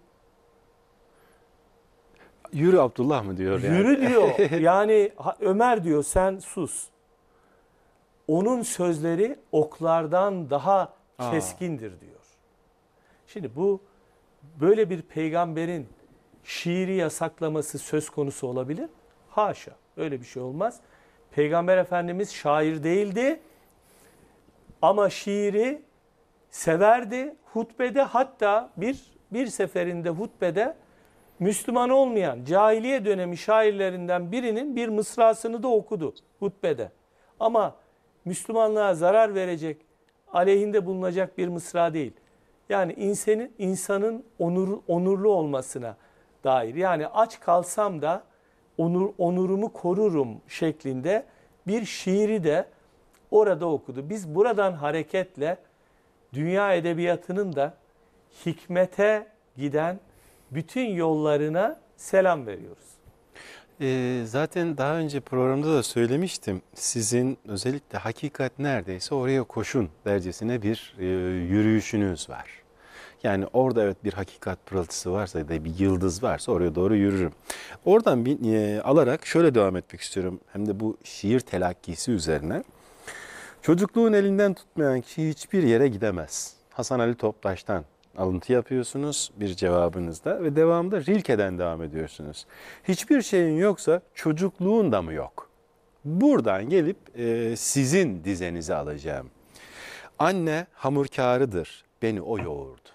Yürü Abdullah mı diyor yani? Yürü diyor. Yani Ömer diyor sen sus. Onun sözleri oklardan daha keskindir diyor. Şimdi bu böyle bir peygamberin şiiri yasaklaması söz konusu olabilir? Haşa. Öyle bir şey olmaz. Peygamber Efendimiz şair değildi ama şiiri severdi. Hutbede hatta bir seferinde hutbede Müslüman olmayan cahiliye dönemi şairlerinden birinin bir mısrasını da okudu hutbede. Ama Müslümanlığa zarar verecek, aleyhinde bulunacak bir mısra değil. Yani insanın onurlu olmasına dair. Yani aç kalsam da onurumu korurum şeklinde bir şiiri de orada okudu. Biz buradan hareketle dünya edebiyatının da hikmete giden bütün yollarına selam veriyoruz. Zaten daha önce programda da söylemiştim. Sizin özellikle hakikat neredeyse oraya koşun dercesine bir yürüyüşünüz var. Yani orada evet bir hakikat pırıltısı varsa ya da bir yıldız varsa oraya doğru yürürüm. Oradan bir alarak şöyle devam etmek istiyorum. Hem de bu şiir telakkisi üzerine. Çocukluğun elinden tutmayan kişi hiçbir yere gidemez. Hasan Ali Toptaş'tan alıntı yapıyorsunuz bir cevabınızda ve devamında Rilke'den devam ediyorsunuz. Hiçbir şeyin yoksa çocukluğun da mı yok? Buradan gelip sizin dizenizi alacağım. Anne hamurkârıdır, beni o yoğurdu.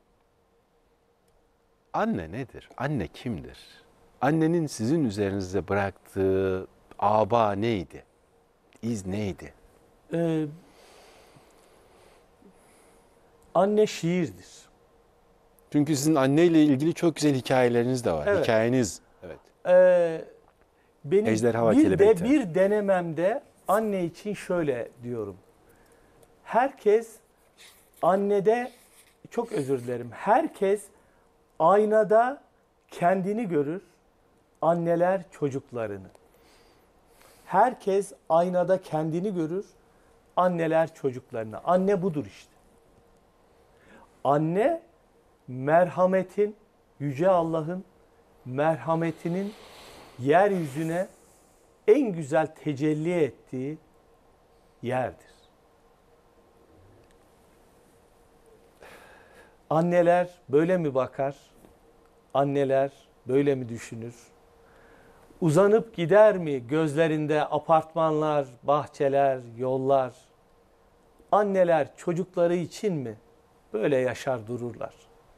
Anne nedir? Anne kimdir? Annenin sizin üzerinizde bıraktığı aba neydi? İz neydi? Anne şiirdir. Çünkü sizin anneyle ilgili çok güzel hikayeleriniz de var. Evet. Hikayeniz. Evet. Benim Ejderha ve bir Kelebek'te. de bir denememde anne için şöyle diyorum. Herkes annede, çok özür dilerim, herkes aynada kendini görür, anneler çocuklarını. Herkes aynada kendini görür, anneler çocuklarını. Anne budur işte. Anne merhametin, Yüce Allah'ın merhametinin yeryüzüne en güzel tecelli ettiği yerdir. Anneler böyle mi bakar? Anneler böyle mi düşünür? Uzanıp gider mi gözlerinde apartmanlar, bahçeler, yollar? Anneler çocukları için mi böyle yaşar dururlar?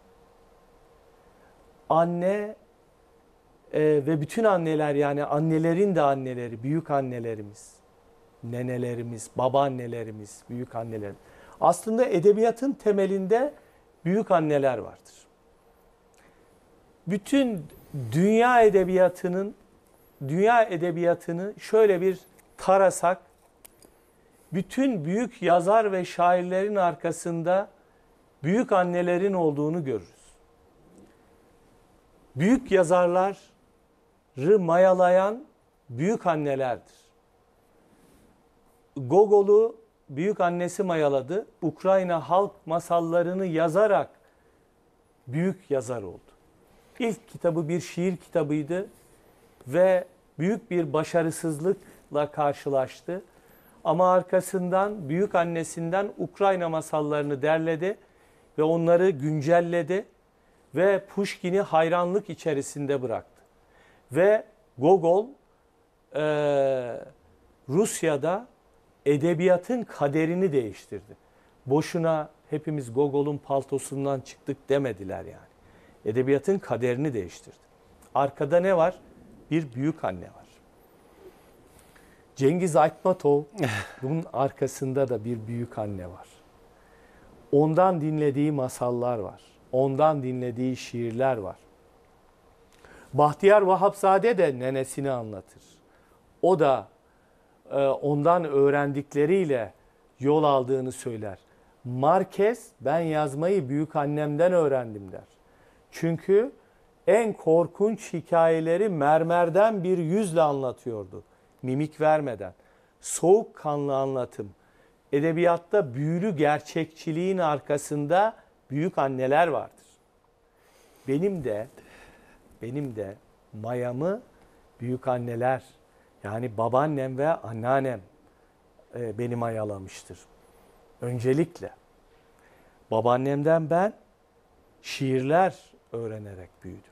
Anne ve bütün anneler, yani annelerin de anneleri, büyük annelerimiz, nenelerimiz, babaannelerimiz, büyük annelerimiz. Aslında edebiyatın temelinde büyük anneler vardır. Bütün dünya edebiyatını şöyle bir tarasak, bütün büyük yazar ve şairlerin arkasında büyük annelerin olduğunu görürüz. Büyük yazarları mayalayan büyük annelerdir. Gogol'u büyük annesi mayaladı. Ukrayna halk masallarını yazarak büyük yazar oldu. İlk kitabı bir şiir kitabıydı ve büyük bir başarısızlıkla karşılaştı. Ama arkasından büyük annesinden Ukrayna masallarını derledi ve onları güncelledi ve Pushkin'i hayranlık içerisinde bıraktı. Ve Gogol Rusya'da edebiyatın kaderini değiştirdi. Boşuna hepimiz Gogol'un paltosundan çıktık demediler yani. Edebiyatın kaderini değiştirdi. Arkada ne var? Bir büyük anne var. Cengiz Aytmatov, bunun arkasında da bir büyük anne var. Ondan dinlediği masallar var. Ondan dinlediği şiirler var. Bahtiyar Vahapzade de nenesini anlatır. O da ondan öğrendikleriyle yol aldığını söyler. Marquez, ben yazmayı büyük annemden öğrendim der. Çünkü en korkunç hikayeleri mermerden bir yüzle anlatıyordu. Mimik vermeden. Soğukkanlı anlatım. Edebiyatta büyülü gerçekçiliğin arkasında büyük anneler vardır. Benim de mayamı büyük anneler, yani babaannem ve anneannem beni mayalamıştır. Öncelikle babaannemden ben şiirler öğrenerek büyüdüm.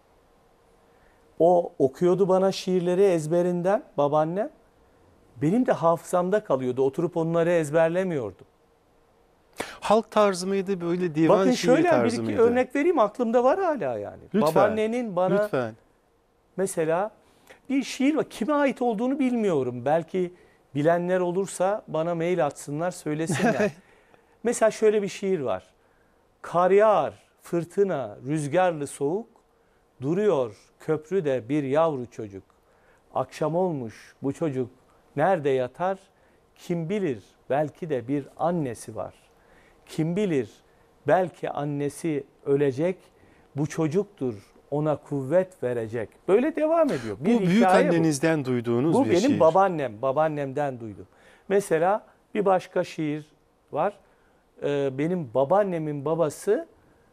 O okuyordu bana şiirleri ezberinden, babaannem. Benim de hafızamda kalıyordu. Oturup onları ezberlemiyordum. Halk tarzı mıydı, böyle divan Bakın şiiri şöyle bir tarzı iki mıydı? örnek vereyim, aklımda var hala yani. Lütfen, Babaannenin bana lütfen. mesela bir şiir var. Kime ait olduğunu bilmiyorum. Belki bilenler olursa bana mail atsınlar, söylesinler. Mesela şöyle bir şiir var. Kar yağar, fırtına, rüzgarlı soğuk, duruyor köprüde bir yavru çocuk. Akşam olmuş, bu çocuk nerede yatar? Kim bilir, belki de bir annesi var. Kim bilir, belki annesi ölecek, bu çocuktur ona kuvvet verecek. Böyle devam ediyor. Bu büyük annenizden duyduğunuz bu bir benim şiir. babaannemden duydum. Mesela bir başka şiir var. Benim babaannemin babası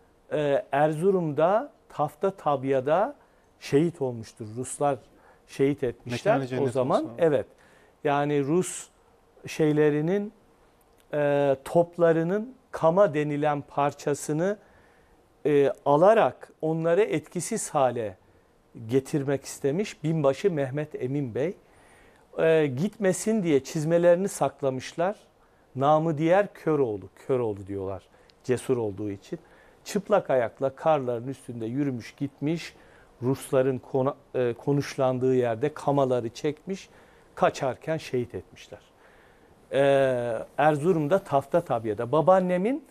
Erzurum'da Tafta-Tabya'da şehit olmuştur. Ruslar şehit etmişler Mekanı cennet o zaman. olsun. Evet. Yani Rus şeylerinin toplarının kama denilen parçasını alarak onları etkisiz hale getirmek istemiş binbaşı Mehmet Emin Bey. Gitmesin diye çizmelerini saklamışlar. Namı diğer Köroğlu diyorlar cesur olduğu için. Çıplak ayakla karların üstünde yürümüş gitmiş. Rusların konuşlandığı yerde kamaları çekmiş. Kaçarken şehit etmişler. Erzurum'da Tafta-Tabya'da babaannemin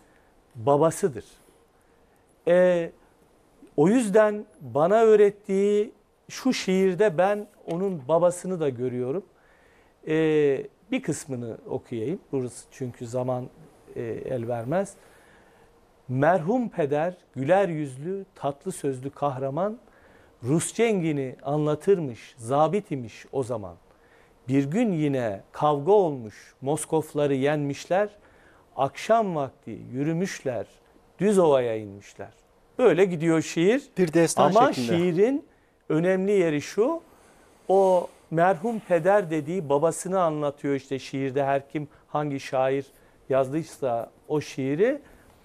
babasıdır. O yüzden bana öğrettiği şu şiirde ben onun babasını da görüyorum. Bir kısmını okuyayım. Burası çünkü zaman el vermez. Merhum peder, güler yüzlü, tatlı sözlü kahraman, Rus cengini anlatırmış, zabit imiş o zaman. Bir gün yine kavga olmuş, Moskofları yenmişler, akşam vakti yürümüşler, Düzova'ya inmişler. Böyle gidiyor şiir. Bir destan Ama şeklinde. şiirin önemli yeri şu, o merhum peder dediği babasını anlatıyor işte şiirde, her kim hangi şair yazdıysa o şiiri.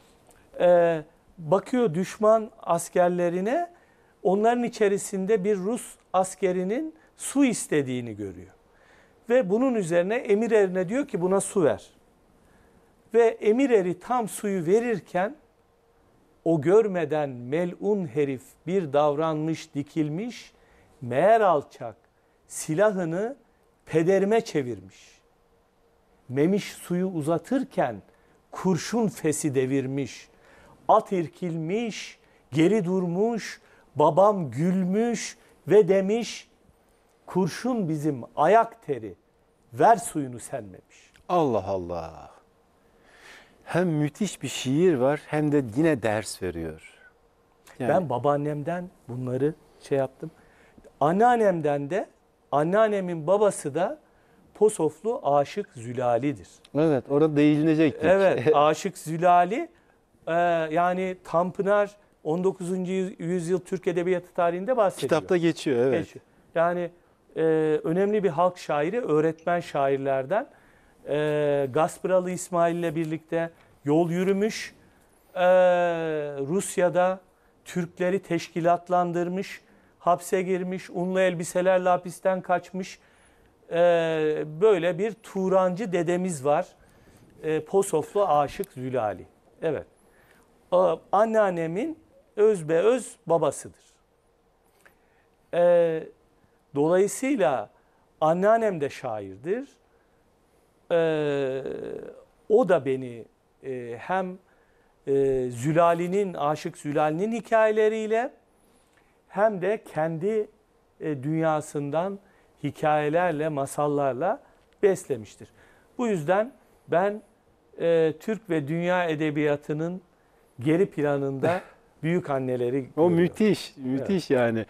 Bakıyor düşman askerlerine, onların içerisinde bir Rus askerinin su istediğini görüyor. Ve bunun üzerine emir erine diyor ki buna su ver. Ve emir eri tam suyu verirken o görmeden melun herif bir davranmış dikilmiş, meğer alçak silahını pederime çevirmiş. Memiş suyu uzatırken kurşun fesi devirmiş. At irkilmiş, geri durmuş, babam gülmüş ve demiş, kurşun bizim ayak teri, ver suyunu senmemiş. Allah Allah. Hem müthiş bir şiir var hem de yine ders veriyor. Yani Ben babaannemden bunları şey yaptım. Anneannemden de, anneannemin babası da Posoflu Aşık Zülali'dir. evet, orada değinilecektik. Evet, Aşık Zülali yani Tanpınar 19. yüzyıl Türk Edebiyatı tarihinde bahsediyor. Kitapta geçiyor, evet. Geçiyor. Yani önemli bir halk şairi, öğretmen şairlerden. Gaspıralı İsmail ile birlikte yol yürümüş. Rusya'da Türkleri teşkilatlandırmış, hapse girmiş, unlu elbiselerle hapisten kaçmış. Böyle bir Turancı dedemiz var. Posoflu Aşık Zülali. Evet. Anneannemin özbeöz babasıdır. Dolayısıyla anneannem de şairdir. O da beni hem Zülali'nin, Aşık Zülali'nin hikayeleriyle hem de kendi dünyasından hikayelerle, masallarla beslemiştir. Bu yüzden ben Türk ve dünya edebiyatının geri planında büyük anneleri O görüyorum. müthiş, müthiş yani.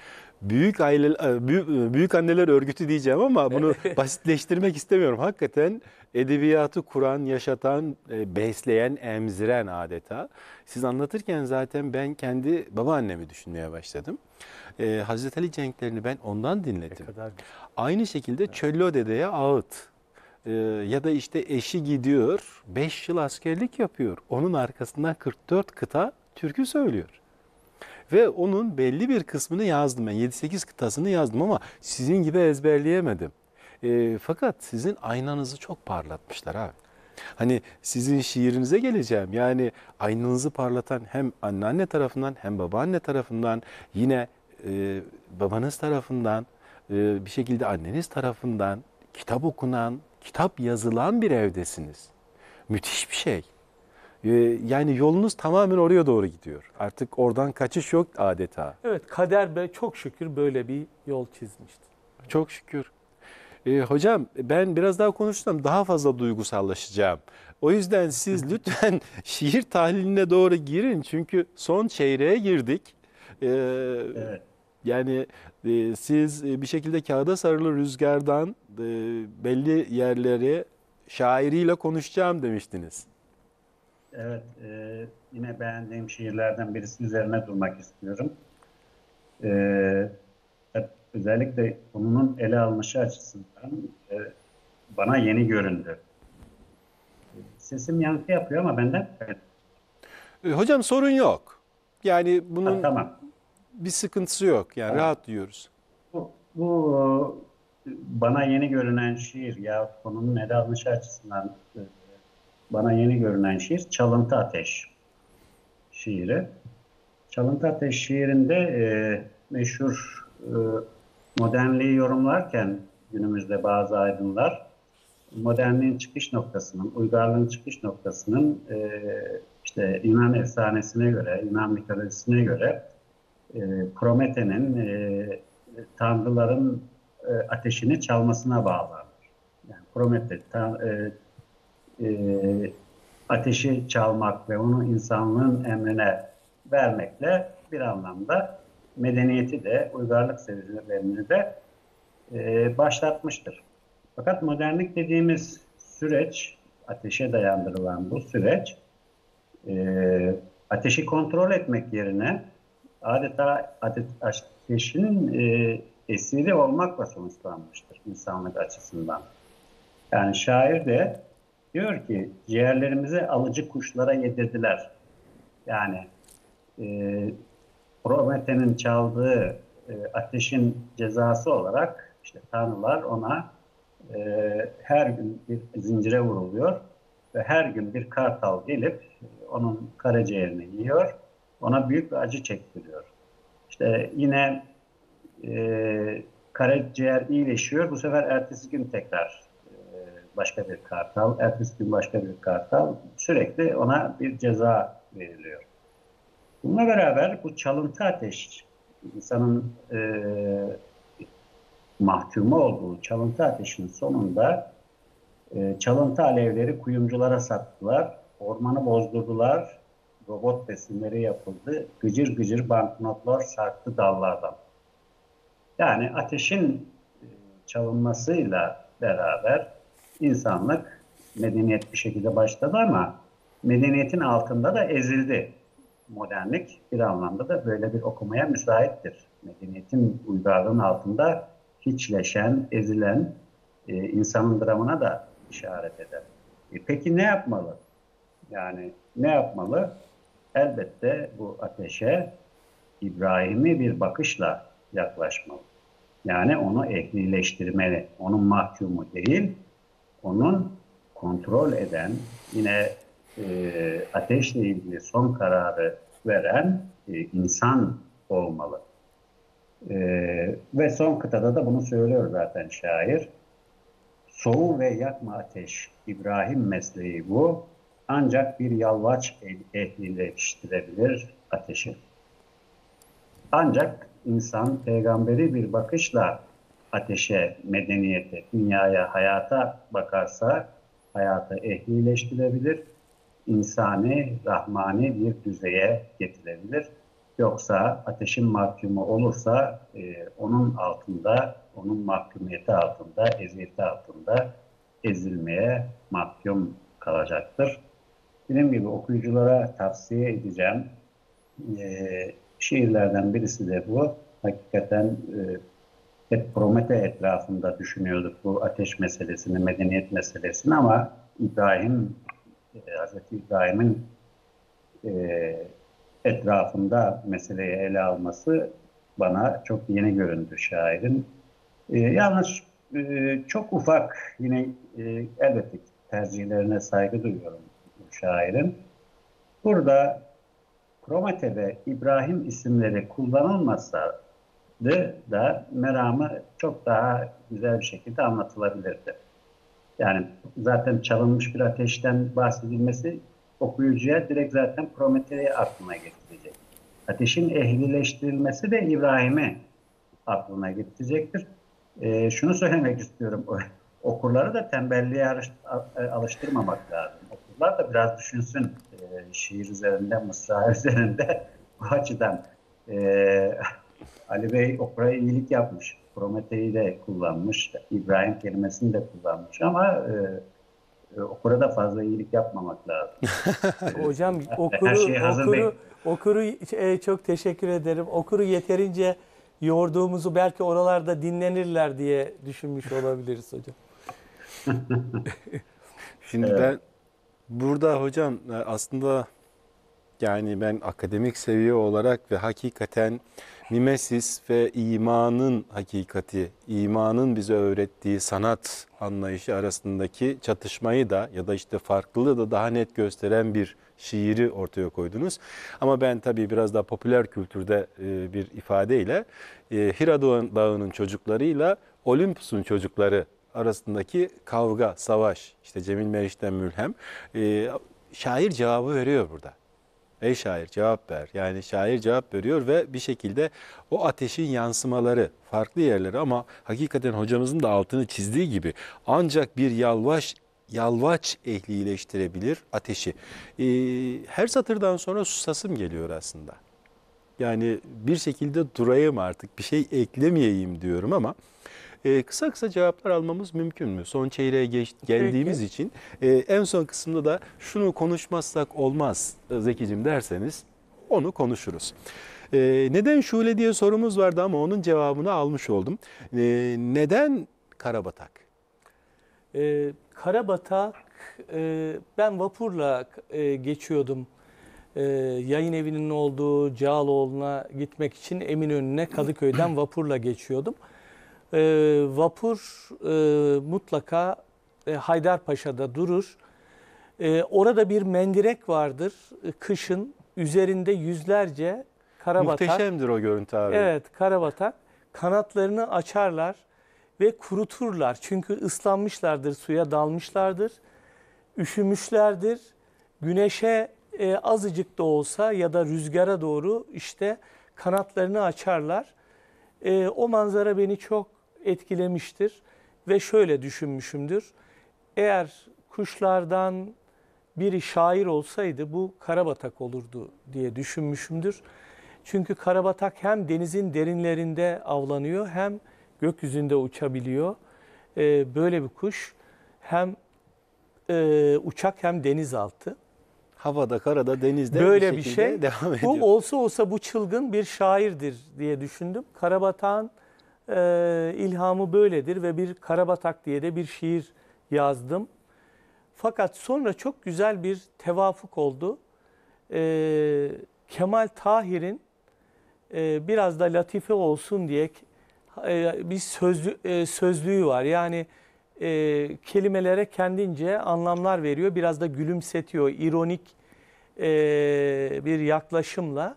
Büyük anneler örgütü diyeceğim ama bunu basitleştirmek istemiyorum. Hakikaten edebiyatı kuran, yaşatan, besleyen, emziren adeta. Siz anlatırken zaten ben kendi babaannemi düşünmeye başladım. Hazreti Ali cenklerini ben ondan dinledim. Ne kadar güzel. Aynı şekilde Çöllü Dede'ye ağıt. Ya da işte eşi gidiyor, 5 yıl askerlik yapıyor. Onun arkasından 44 kıta türkü söylüyor. Ve onun belli bir kısmını yazdım ben. 7-8 kıtasını yazdım ama sizin gibi ezberleyemedim. Fakat sizin aynanızı çok parlatmışlar abi. Hani sizin şiirinize geleceğim. Yani aynanızı parlatan hem anneanne tarafından hem babaanne tarafından, yine babanız tarafından, bir şekilde anneniz tarafından kitap okunan, kitap yazılan bir evdesiniz. Müthiş bir şey. Yani yolunuz tamamen oraya doğru gidiyor. Artık oradan kaçış yok adeta. Evet, kader be çok şükür böyle bir yol çizmişti. Çok şükür. Hocam ben biraz daha konuşsam daha fazla duygusallaşacağım. O yüzden siz lütfen şiir tahliline doğru girin. Çünkü son çeyreğe girdik. Evet. Yani siz bir şekilde kağıda sarılı rüzgardan belli yerleri şairiyle konuşacağım demiştiniz. Evet, yine beğendiğim şiirlerden birisi üzerine durmak istiyorum. Özellikle konunun ele alınışı açısından bana yeni göründü. Sesim yankı yapıyor ama benden. Hocam sorun yok. Yani bunun Tamam. bir sıkıntısı yok. Yani Tamam. rahat diyoruz. Bu bana yeni görünen şiir ya konunun ele alınışı açısından bana yeni görünen şiir Çalıntı Ateş şiiri. Çalıntı Ateş şiirinde meşhur modernliği yorumlarken günümüzde bazı aydınlar modernliğin çıkış noktasının, uygarlığın çıkış noktasının işte Yunan efsanesine göre, Yunan mitolojisine göre Promethe'nin tanrıların ateşini çalmasına bağlanır. Yani Promete ateşi çalmak ve onu insanlığın emrine vermekle bir anlamda medeniyeti de, uygarlık seviyelerini de başlatmıştır. Fakat modernlik dediğimiz süreç, ateşe dayandırılan bu süreç, ateşi kontrol etmek yerine adeta ateşin esiri olmakla sonuçlanmıştır insanlık açısından. Yani şair de diyor ki ciğerlerimizi alıcı kuşlara yedirdiler. Yani Prometheus'un çaldığı ateşin cezası olarak işte tanrılar ona her gün bir zincire vuruluyor ve her gün bir kartal gelip onun karaciğerini yiyor, ona büyük bir acı çektiriyor. İşte yine karaciğer iyileşiyor, bu sefer ertesi gün tekrar başka bir kartal, ertesi gün başka bir kartal, sürekli ona bir ceza veriliyor. Bununla beraber bu çalıntı ateş, insanın mahkumu olduğu çalıntı ateşin sonunda çalıntı alevleri kuyumculara sattılar, ormanı bozdurdular, robot resimleri yapıldı, gıcır gıcır banknotlar sarktı dallardan. Yani ateşin çalınmasıyla beraber insanlık medeniyet bir şekilde başladı ama medeniyetin altında da ezildi. Modernlik bir anlamda da böyle bir okumaya müsaittir. Medeniyetin uygarlığın altında hiçleşen, ezilen insanın dramına da işaret eder. Peki ne yapmalı? Yani ne yapmalı? Elbette bu ateşe İbrahim'i bir bakışla yaklaşmalı. Yani onu ehlileştirmeli. Onun mahkumu değil, onun kontrol eden, yine ateşle ilgili son kararı veren insan olmalı. Ve son kıtada da bunu söylüyor zaten şair. Soğu ve yakma ateş, İbrahim mesleği bu. Ancak bir yalvaç ehlileştirebilir ateşi. Ancak insan peygamberi bir bakışla ateşe, medeniyete, dünyaya, hayata bakarsa hayatı ehlileştirebilir, insani, rahmani bir düzeye getirebilir. Yoksa ateşin mahkumu olursa onun altında, onun mahkumiyeti altında, eziyeti altında ezilmeye mahkum kalacaktır. Dediğim gibi okuyuculara tavsiye edeceğim. Şiirlerden birisi de bu. Hakikaten hep Promete etrafında düşünüyorduk bu ateş meselesini, medeniyet meselesini ama Hazreti İbrahim'in etrafında meseleyi ele alması bana çok yeni göründü şairin. Yalnız çok ufak, yine elbette tercihlerine saygı duyuyorum bu şairin. Burada Promete ve İbrahim isimleri kullanılmasaydı da meramı çok daha güzel bir şekilde anlatılabilirdi. Yani zaten çalınmış bir ateşten bahsedilmesi okuyucuya direkt zaten Promete'yi aklına getirecek. Ateşin ehlileştirilmesi de İbrahim'i aklına getirecektir. Şunu söylemek istiyorum. Okurları da tembelliğe alıştırmamak lazım. Okurlar da biraz düşünsün şiir üzerinde, mısra üzerinde bu açıdan. Ali Bey okura iyilik yapmış. Promete'yi de kullanmış. İbrahim kelimesini de kullanmış ama okura da fazla iyilik yapmamak lazım. Hocam Her şey hazır değil. okuru çok teşekkür ederim. Okuru yeterince yorduğumuzu belki oralarda dinlenirler diye düşünmüş olabiliriz hocam. Şimdi ben burada hocam aslında yani ben akademik seviye olarak ve hakikaten mimesis ve imanın hakikati, imanın bize öğrettiği sanat anlayışı arasındaki çatışmayı da ya da işte farklılığı da daha net gösteren bir şiiri ortaya koydunuz. Ama ben tabii biraz daha popüler kültürde bir ifadeyle Hira Dağı'nın çocuklarıyla Olympus'un çocukları arasındaki kavga, savaş, işte Cemil Meriç'ten mülhem. Şair cevabı veriyor burada. Ey şair cevap ver. Yani şair cevap veriyor ve bir şekilde o ateşin yansımaları farklı yerlere, ama hakikaten hocamızın da altını çizdiği gibi ancak bir yalvaç ehlileştirebilir ateşi. Her satırdan sonra susasım geliyor aslında. Yani bir şekilde durayım artık, bir şey eklemeyeyim diyorum ama kısa kısa cevaplar almamız mümkün mü? Son çeyreğe geldiğimiz Peki. için en son kısımda da şunu konuşmazsak olmaz Zekicim derseniz onu konuşuruz. Neden Şule diye sorumuz vardı ama onun cevabını almış oldum. Neden Karabatak? Karabatak, ben vapurla geçiyordum. Yayın evinin olduğu Cağaloğlu'na gitmek için Eminönü'ne Kadıköy'den vapurla geçiyordum. Vapur mutlaka Haydarpaşa'da durur. Orada bir mendirek vardır. Kışın üzerinde yüzlerce karabatak. Muhteşemdir o görüntü abi. Evet, karabatak kanatlarını açarlar ve kuruturlar. Çünkü ıslanmışlardır, suya dalmışlardır, üşümüşlerdir. Güneşe azıcık da olsa ya da rüzgara doğru işte kanatlarını açarlar. O manzara beni çok etkilemiştir ve şöyle düşünmüşümdür. Eğer kuşlardan biri şair olsaydı bu karabatak olurdu diye düşünmüşümdür. Çünkü karabatak hem denizin derinlerinde avlanıyor hem gökyüzünde uçabiliyor. Böyle bir kuş hem uçak hem denizaltı. Havada, karada, denizde Böyle bir şekilde şey. devam ediyor. Bu olsa bu çılgın bir şairdir diye düşündüm. Karabatak'ın ilhamı böyledir ve bir Karabatak diye de bir şiir yazdım. Fakat sonra çok güzel bir tevafuk oldu. Kemal Tahir'in biraz da latife olsun diye bir sözlüğü var. Yani kelimelere kendince anlamlar veriyor. Biraz da gülümsetiyor. İronik bir yaklaşımla.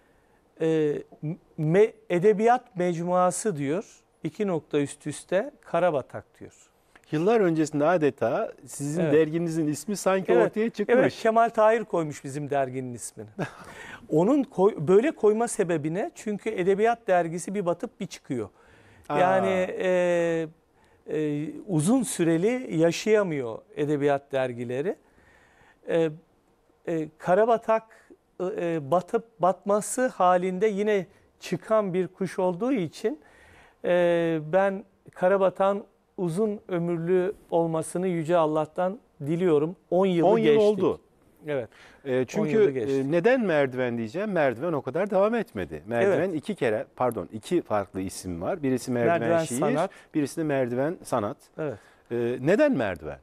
Edebiyat mecmuası diyor. 2 nokta üst üste Karabatak diyor. Yıllar öncesinde adeta sizin Evet. derginizin ismi sanki Evet, ortaya çıkmış. evet, Kemal Tahir koymuş bizim derginin ismini. Onun böyle koyma sebebi ne? Çünkü edebiyat dergisi bir batıp bir çıkıyor. Yani uzun süreli yaşayamıyor edebiyat dergileri. Karabatak batıp batması halinde yine çıkan bir kuş olduğu için ben Karabatak'ın uzun ömürlü olmasını Yüce Allah'tan diliyorum. 10 yılı 10 yıl geçtik. oldu. Evet. 10 yılı Çünkü geçti. neden merdiven diyeceğim? Merdiven o kadar devam etmedi. Merdiven iki farklı isim var. Birisi merdiven şiir, sanat. birisi de merdiven sanat. Evet. Neden merdiven?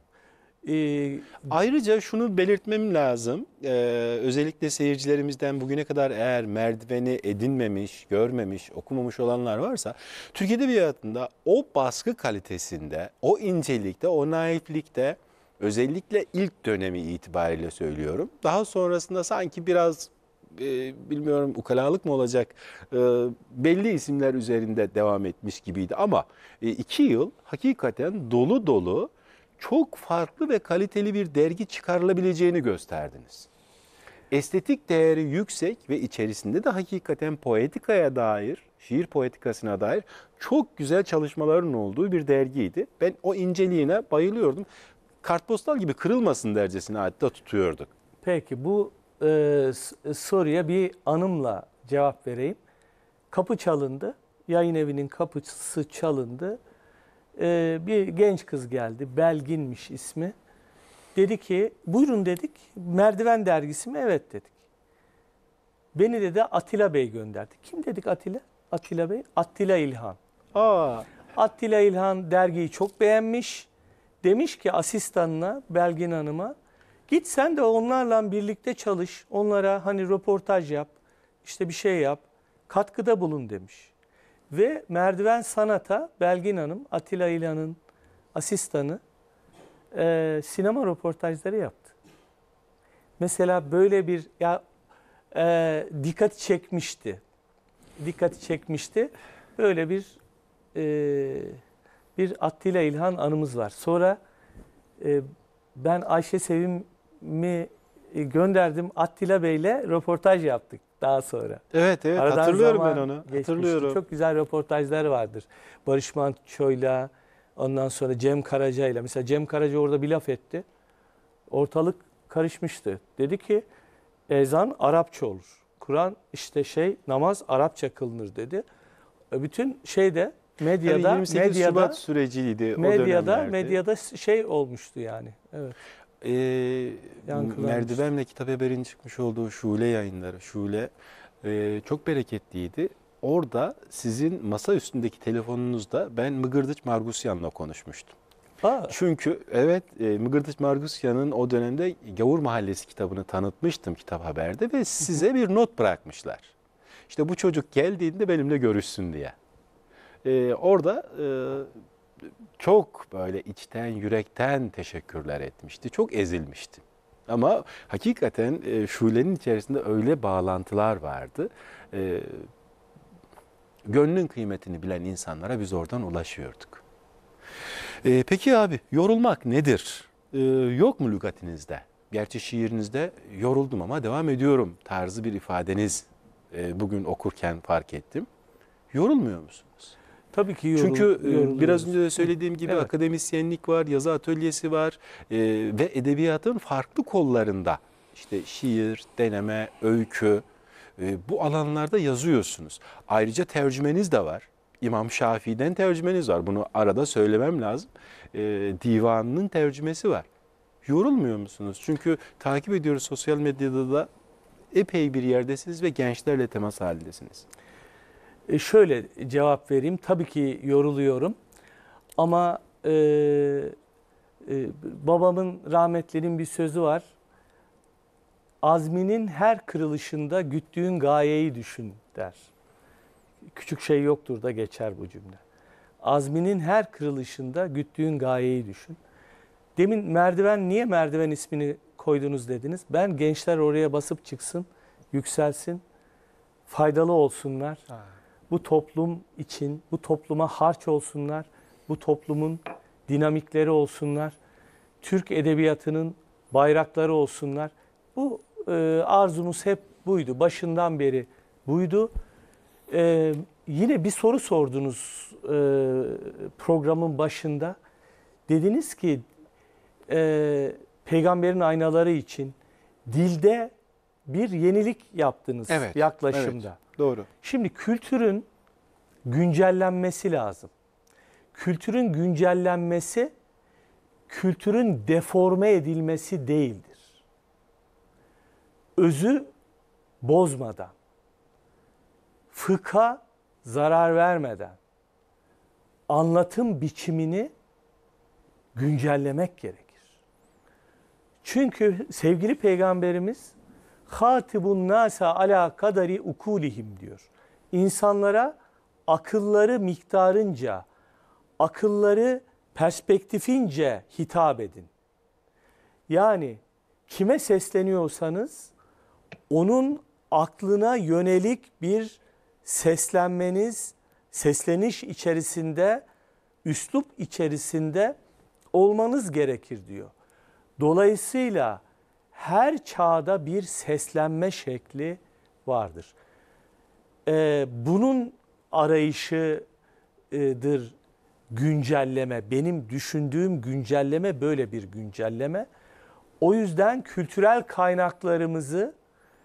Ayrıca şunu belirtmem lazım. Özellikle seyircilerimizden bugüne kadar eğer merdiveni edinmemiş, görmemiş, okumamış olanlar varsa Türk Edebiyatı'nda o baskı kalitesinde, o incelikte, o naiflikte özellikle ilk dönemi itibariyle söylüyorum. Daha sonrasında sanki biraz bilmiyorum ukalalık mı olacak belli isimler üzerinde devam etmiş gibiydi ama 2 yıl hakikaten dolu dolu çok farklı ve kaliteli bir dergi çıkarılabileceğini gösterdiniz. Estetik değeri yüksek ve içerisinde de hakikaten poetikaya dair, şiir poetikasına dair çok güzel çalışmaların olduğu bir dergiydi. Ben o inceliğine bayılıyordum. Kartpostal gibi kırılmasın dercesine hatta tutuyorduk. Peki bu soruya bir anımla cevap vereyim. Kapı çalındı. Yayın evinin kapısı çalındı. Bir genç kız geldi. Belginmiş ismi. Dedi ki buyurun dedik. Merdiven dergisi mi? Evet dedik. Beni dedi Atilla Bey gönderdi. Kim dedik Atilla? Atilla Bey. Attila İlhan. Attila İlhan dergiyi çok beğenmiş. Demiş ki asistanına Belgin Hanım'a git sen de onlarla birlikte çalış. Onlara hani röportaj yap. İşte bir şey yap. Katkıda bulun demiş. Ve Merdiven Sanat'a Belgin Hanım, Attila İlhan'ın asistanı sinema röportajları yaptı. Mesela böyle bir dikkati çekmişti. Dikkati çekmişti. Böyle bir Attila İlhan anımız var. Sonra ben Ayşe Sevim'i gönderdim. Attila Bey'le röportaj yaptık daha sonra. Evet, evet, Aradan hatırlıyorum ben zaman onu. geçmişti. Hatırlıyorum. Çok güzel röportajlar vardır. Barış Manço'yla, ondan sonra Cem Karaca'yla. Mesela Cem Karaca orada bir laf etti. Ortalık karışmıştı. Dedi ki ezan Arapça olur. Kur'an işte namaz Arapça kılınır dedi. Bütün şeyde medyada Tabii 28 Şubat süreciydi o dönemlerde. medyada olmuştu yani. Evet. Yankılanmıştı. Merdivenle Kitap Haber'in çıkmış olduğu Şule yayınları, Şule çok bereketliydi. Orada sizin masa üstündeki telefonunuzda ben Mıgırdıç Margusyan'la konuşmuştum. Çünkü evet, Mıgırdıç Margusyan'ın o dönemde Gavur Mahallesi kitabını tanıtmıştım Kitap Haber'de ve size bir not bırakmışlar. İşte bu çocuk geldiğinde benimle görüşsün diye. Orada çok böyle içten, yürekten teşekkürler etmişti. Çok ezilmişti. Ama hakikaten Şule'nin içerisinde öyle bağlantılar vardı. Gönlün kıymetini bilen insanlara biz oradan ulaşıyorduk. Peki abi, yorulmak nedir? Yok mu lügatinizde? Gerçi şiirinizde yoruldum ama devam ediyorum tarzı bir ifadeniz bugün okurken fark ettim. Yorulmuyor musunuz? Tabii ki Çünkü yoruluyoruz. biraz önce de söylediğim gibi Evet. akademisyenlik var, yazı atölyesi var ve edebiyatın farklı kollarında işte şiir, deneme, öykü bu alanlarda yazıyorsunuz. Ayrıca tercümeniz de var. İmam Şafii'den tercümeniz var. Bunu arada söylemem lazım. Divanının tercümesi var. Yorulmuyor musunuz? Çünkü takip ediyoruz sosyal medyada da epey bir yerdesiniz ve gençlerle temas halindesiniz. Şöyle cevap vereyim. Tabii ki yoruluyorum. Ama babamın rahmetlinin bir sözü var. Azminin her kırılışında güttüğün gayeyi düşün der. Küçük şey yoktur da geçer bu cümle. Azminin her kırılışında güttüğün gayeyi düşün. Demin niye merdiven ismini koydunuz dediniz. Ben gençler oraya basıp çıksın, yükselsin, faydalı olsunlar. Bu toplum için, bu topluma harç olsunlar, bu toplumun dinamikleri olsunlar, Türk edebiyatının bayrakları olsunlar. Bu arzumuz hep buydu, başından beri buydu. Yine bir soru sordunuz programın başında. Dediniz ki peygamberin aynaları için dilde bir yenilik yaptınız yaklaşımda. Evet, doğru. Şimdi kültürün güncellenmesi lazım. Kültürün güncellenmesi, kültürün deforme edilmesi değildir. Özü bozmadan, fıkha zarar vermeden, anlatım biçimini güncellemek gerekir. Çünkü sevgili Peygamberimiz hatibun nasa ala kadari ukulihim diyor. İnsanlara akılları miktarınca, akılları perspektifince hitap edin. Yani kime sesleniyorsanız onun aklına yönelik bir sesleniş içerisinde, üslup içerisinde olmanız gerekir diyor. Dolayısıyla her çağda bir seslenme şekli vardır. Bunun arayışıdır güncelleme. Benim düşündüğüm güncelleme böyle bir güncelleme. O yüzden kültürel kaynaklarımızı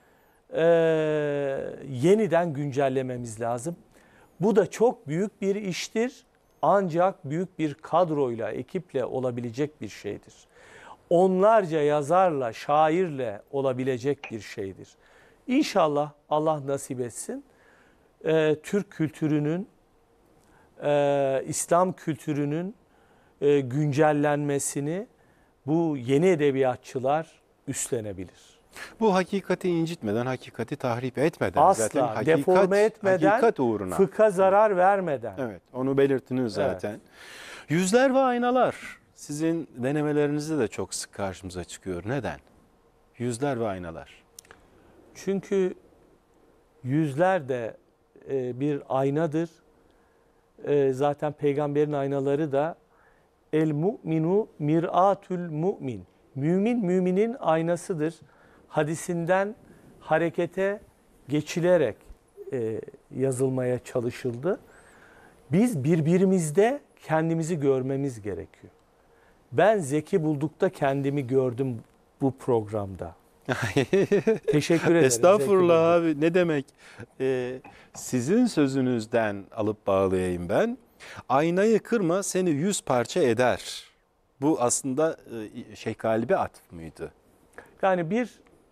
yeniden güncellememiz lazım. Bu da çok büyük bir iştir. Ancak büyük bir kadroyla, ekiple olabilecek bir şeydir. Onlarca yazarla, şairle olabilecek bir şeydir. İnşallah Allah nasip etsin. Türk kültürünün, İslam kültürünün güncellenmesini bu yeni edebiyatçılar üstlenebilir. Bu hakikati incitmeden, hakikati tahrip etmeden, Asla, zaten deforme etmeden, hakikat uğruna. fıkha zarar vermeden. Evet, onu belirttiniz zaten. Evet. Yüzler ve aynalar sizin denemelerinizde de çok sık karşımıza çıkıyor. Neden? Yüzler ve aynalar. Çünkü yüzler de bir aynadır. Zaten peygamberin aynaları da el mu'minu mir'atül mu'min. Mümin müminin aynasıdır. hadisinden harekete geçilerek yazılmaya çalışıldı. Biz birbirimizde kendimizi görmemiz gerekiyor. Ben Zeki Bulduk'ta kendimi gördüm bu programda. Teşekkür ederim. Estağfurullah abi, ne demek. Sizin sözünüzden alıp bağlayayım ben. Aynayı kırma seni 100 parça eder. Bu aslında Şeyh Galip'e atıf mıydı? Yani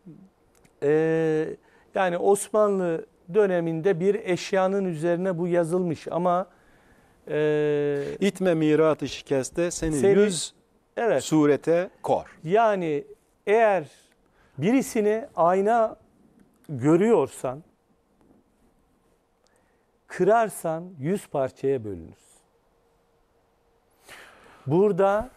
yani Osmanlı döneminde bir eşyanın üzerine bu yazılmış ama İtme mirat-ı şikeste seni 100 evet, surete kor. yani eğer birisini ayna görüyorsan, kırarsan 100 parçaya bölünür. Burada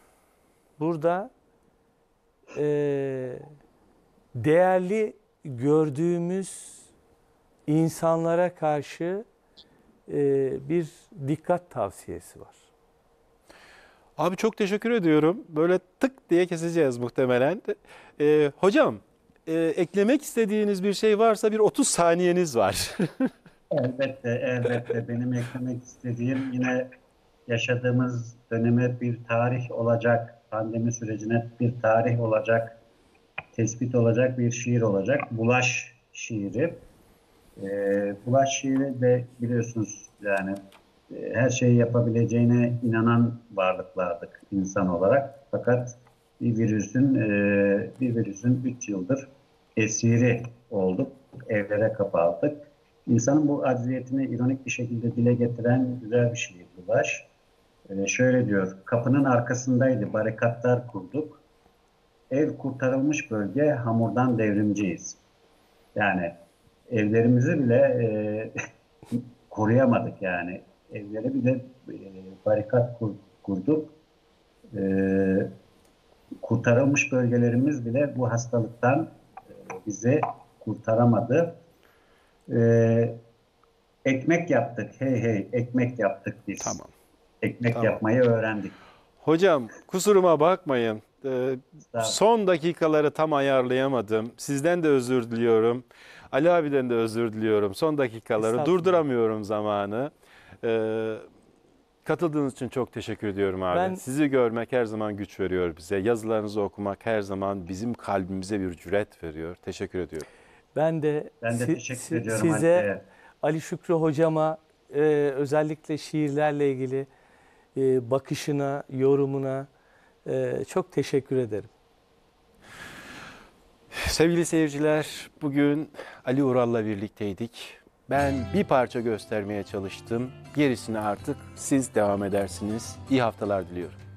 değerli gördüğümüz insanlara karşı bir dikkat tavsiyesi var. Abi çok teşekkür ediyorum. Böyle tık diye keseceğiz muhtemelen. Hocam, eklemek istediğiniz bir şey varsa bir 30 saniyeniz var. Elbette. Benim eklemek istediğim yine yaşadığımız döneme bir tarih olacak, pandemi sürecine bir tarih olacak, tespit olacak bir şiir olacak. Bulaş şiiri. Bulaş şiiri de biliyorsunuz yani her şeyi yapabileceğine inanan varlıklardık insan olarak. Fakat bir virüsün 3 yıldır esiri olduk, evlere kapaldık. İnsanın bu acziyetini ironik bir şekilde dile getiren güzel bir şiir Bulaş. Şöyle diyor, kapının arkasındaydı, barikatlar kurduk. Ev kurtarılmış bölge, hamurdan devrimciyiz. Yani evlerimizi bile koruyamadık yani. Evlere bile barikat kurduk. Kurtarılmış bölgelerimiz bile bu hastalıktan bizi kurtaramadı. Ekmek yaptık, hey ekmek yaptık biz. Tamam. Ekmek Tamam. yapmayı öğrendik. Hocam kusuruma bakmayın. Son dakikaları tam ayarlayamadım. Sizden de özür diliyorum. Ali abiden de özür diliyorum. Son dakikaları durduramıyorum zamanı. Katıldığınız için çok teşekkür ediyorum abi. Sizi görmek her zaman güç veriyor bize. Yazılarınızı okumak her zaman bizim kalbimize bir cüret veriyor. Teşekkür ediyorum. Ben de teşekkür ediyorum size, Ali Şükrü hocama özellikle şiirlerle ilgili bakışına, yorumuna çok teşekkür ederim. Sevgili seyirciler, bugün Ali Ural'la birlikteydik. Ben bir parça göstermeye çalıştım. Gerisini artık siz devam edersiniz. İyi haftalar diliyorum.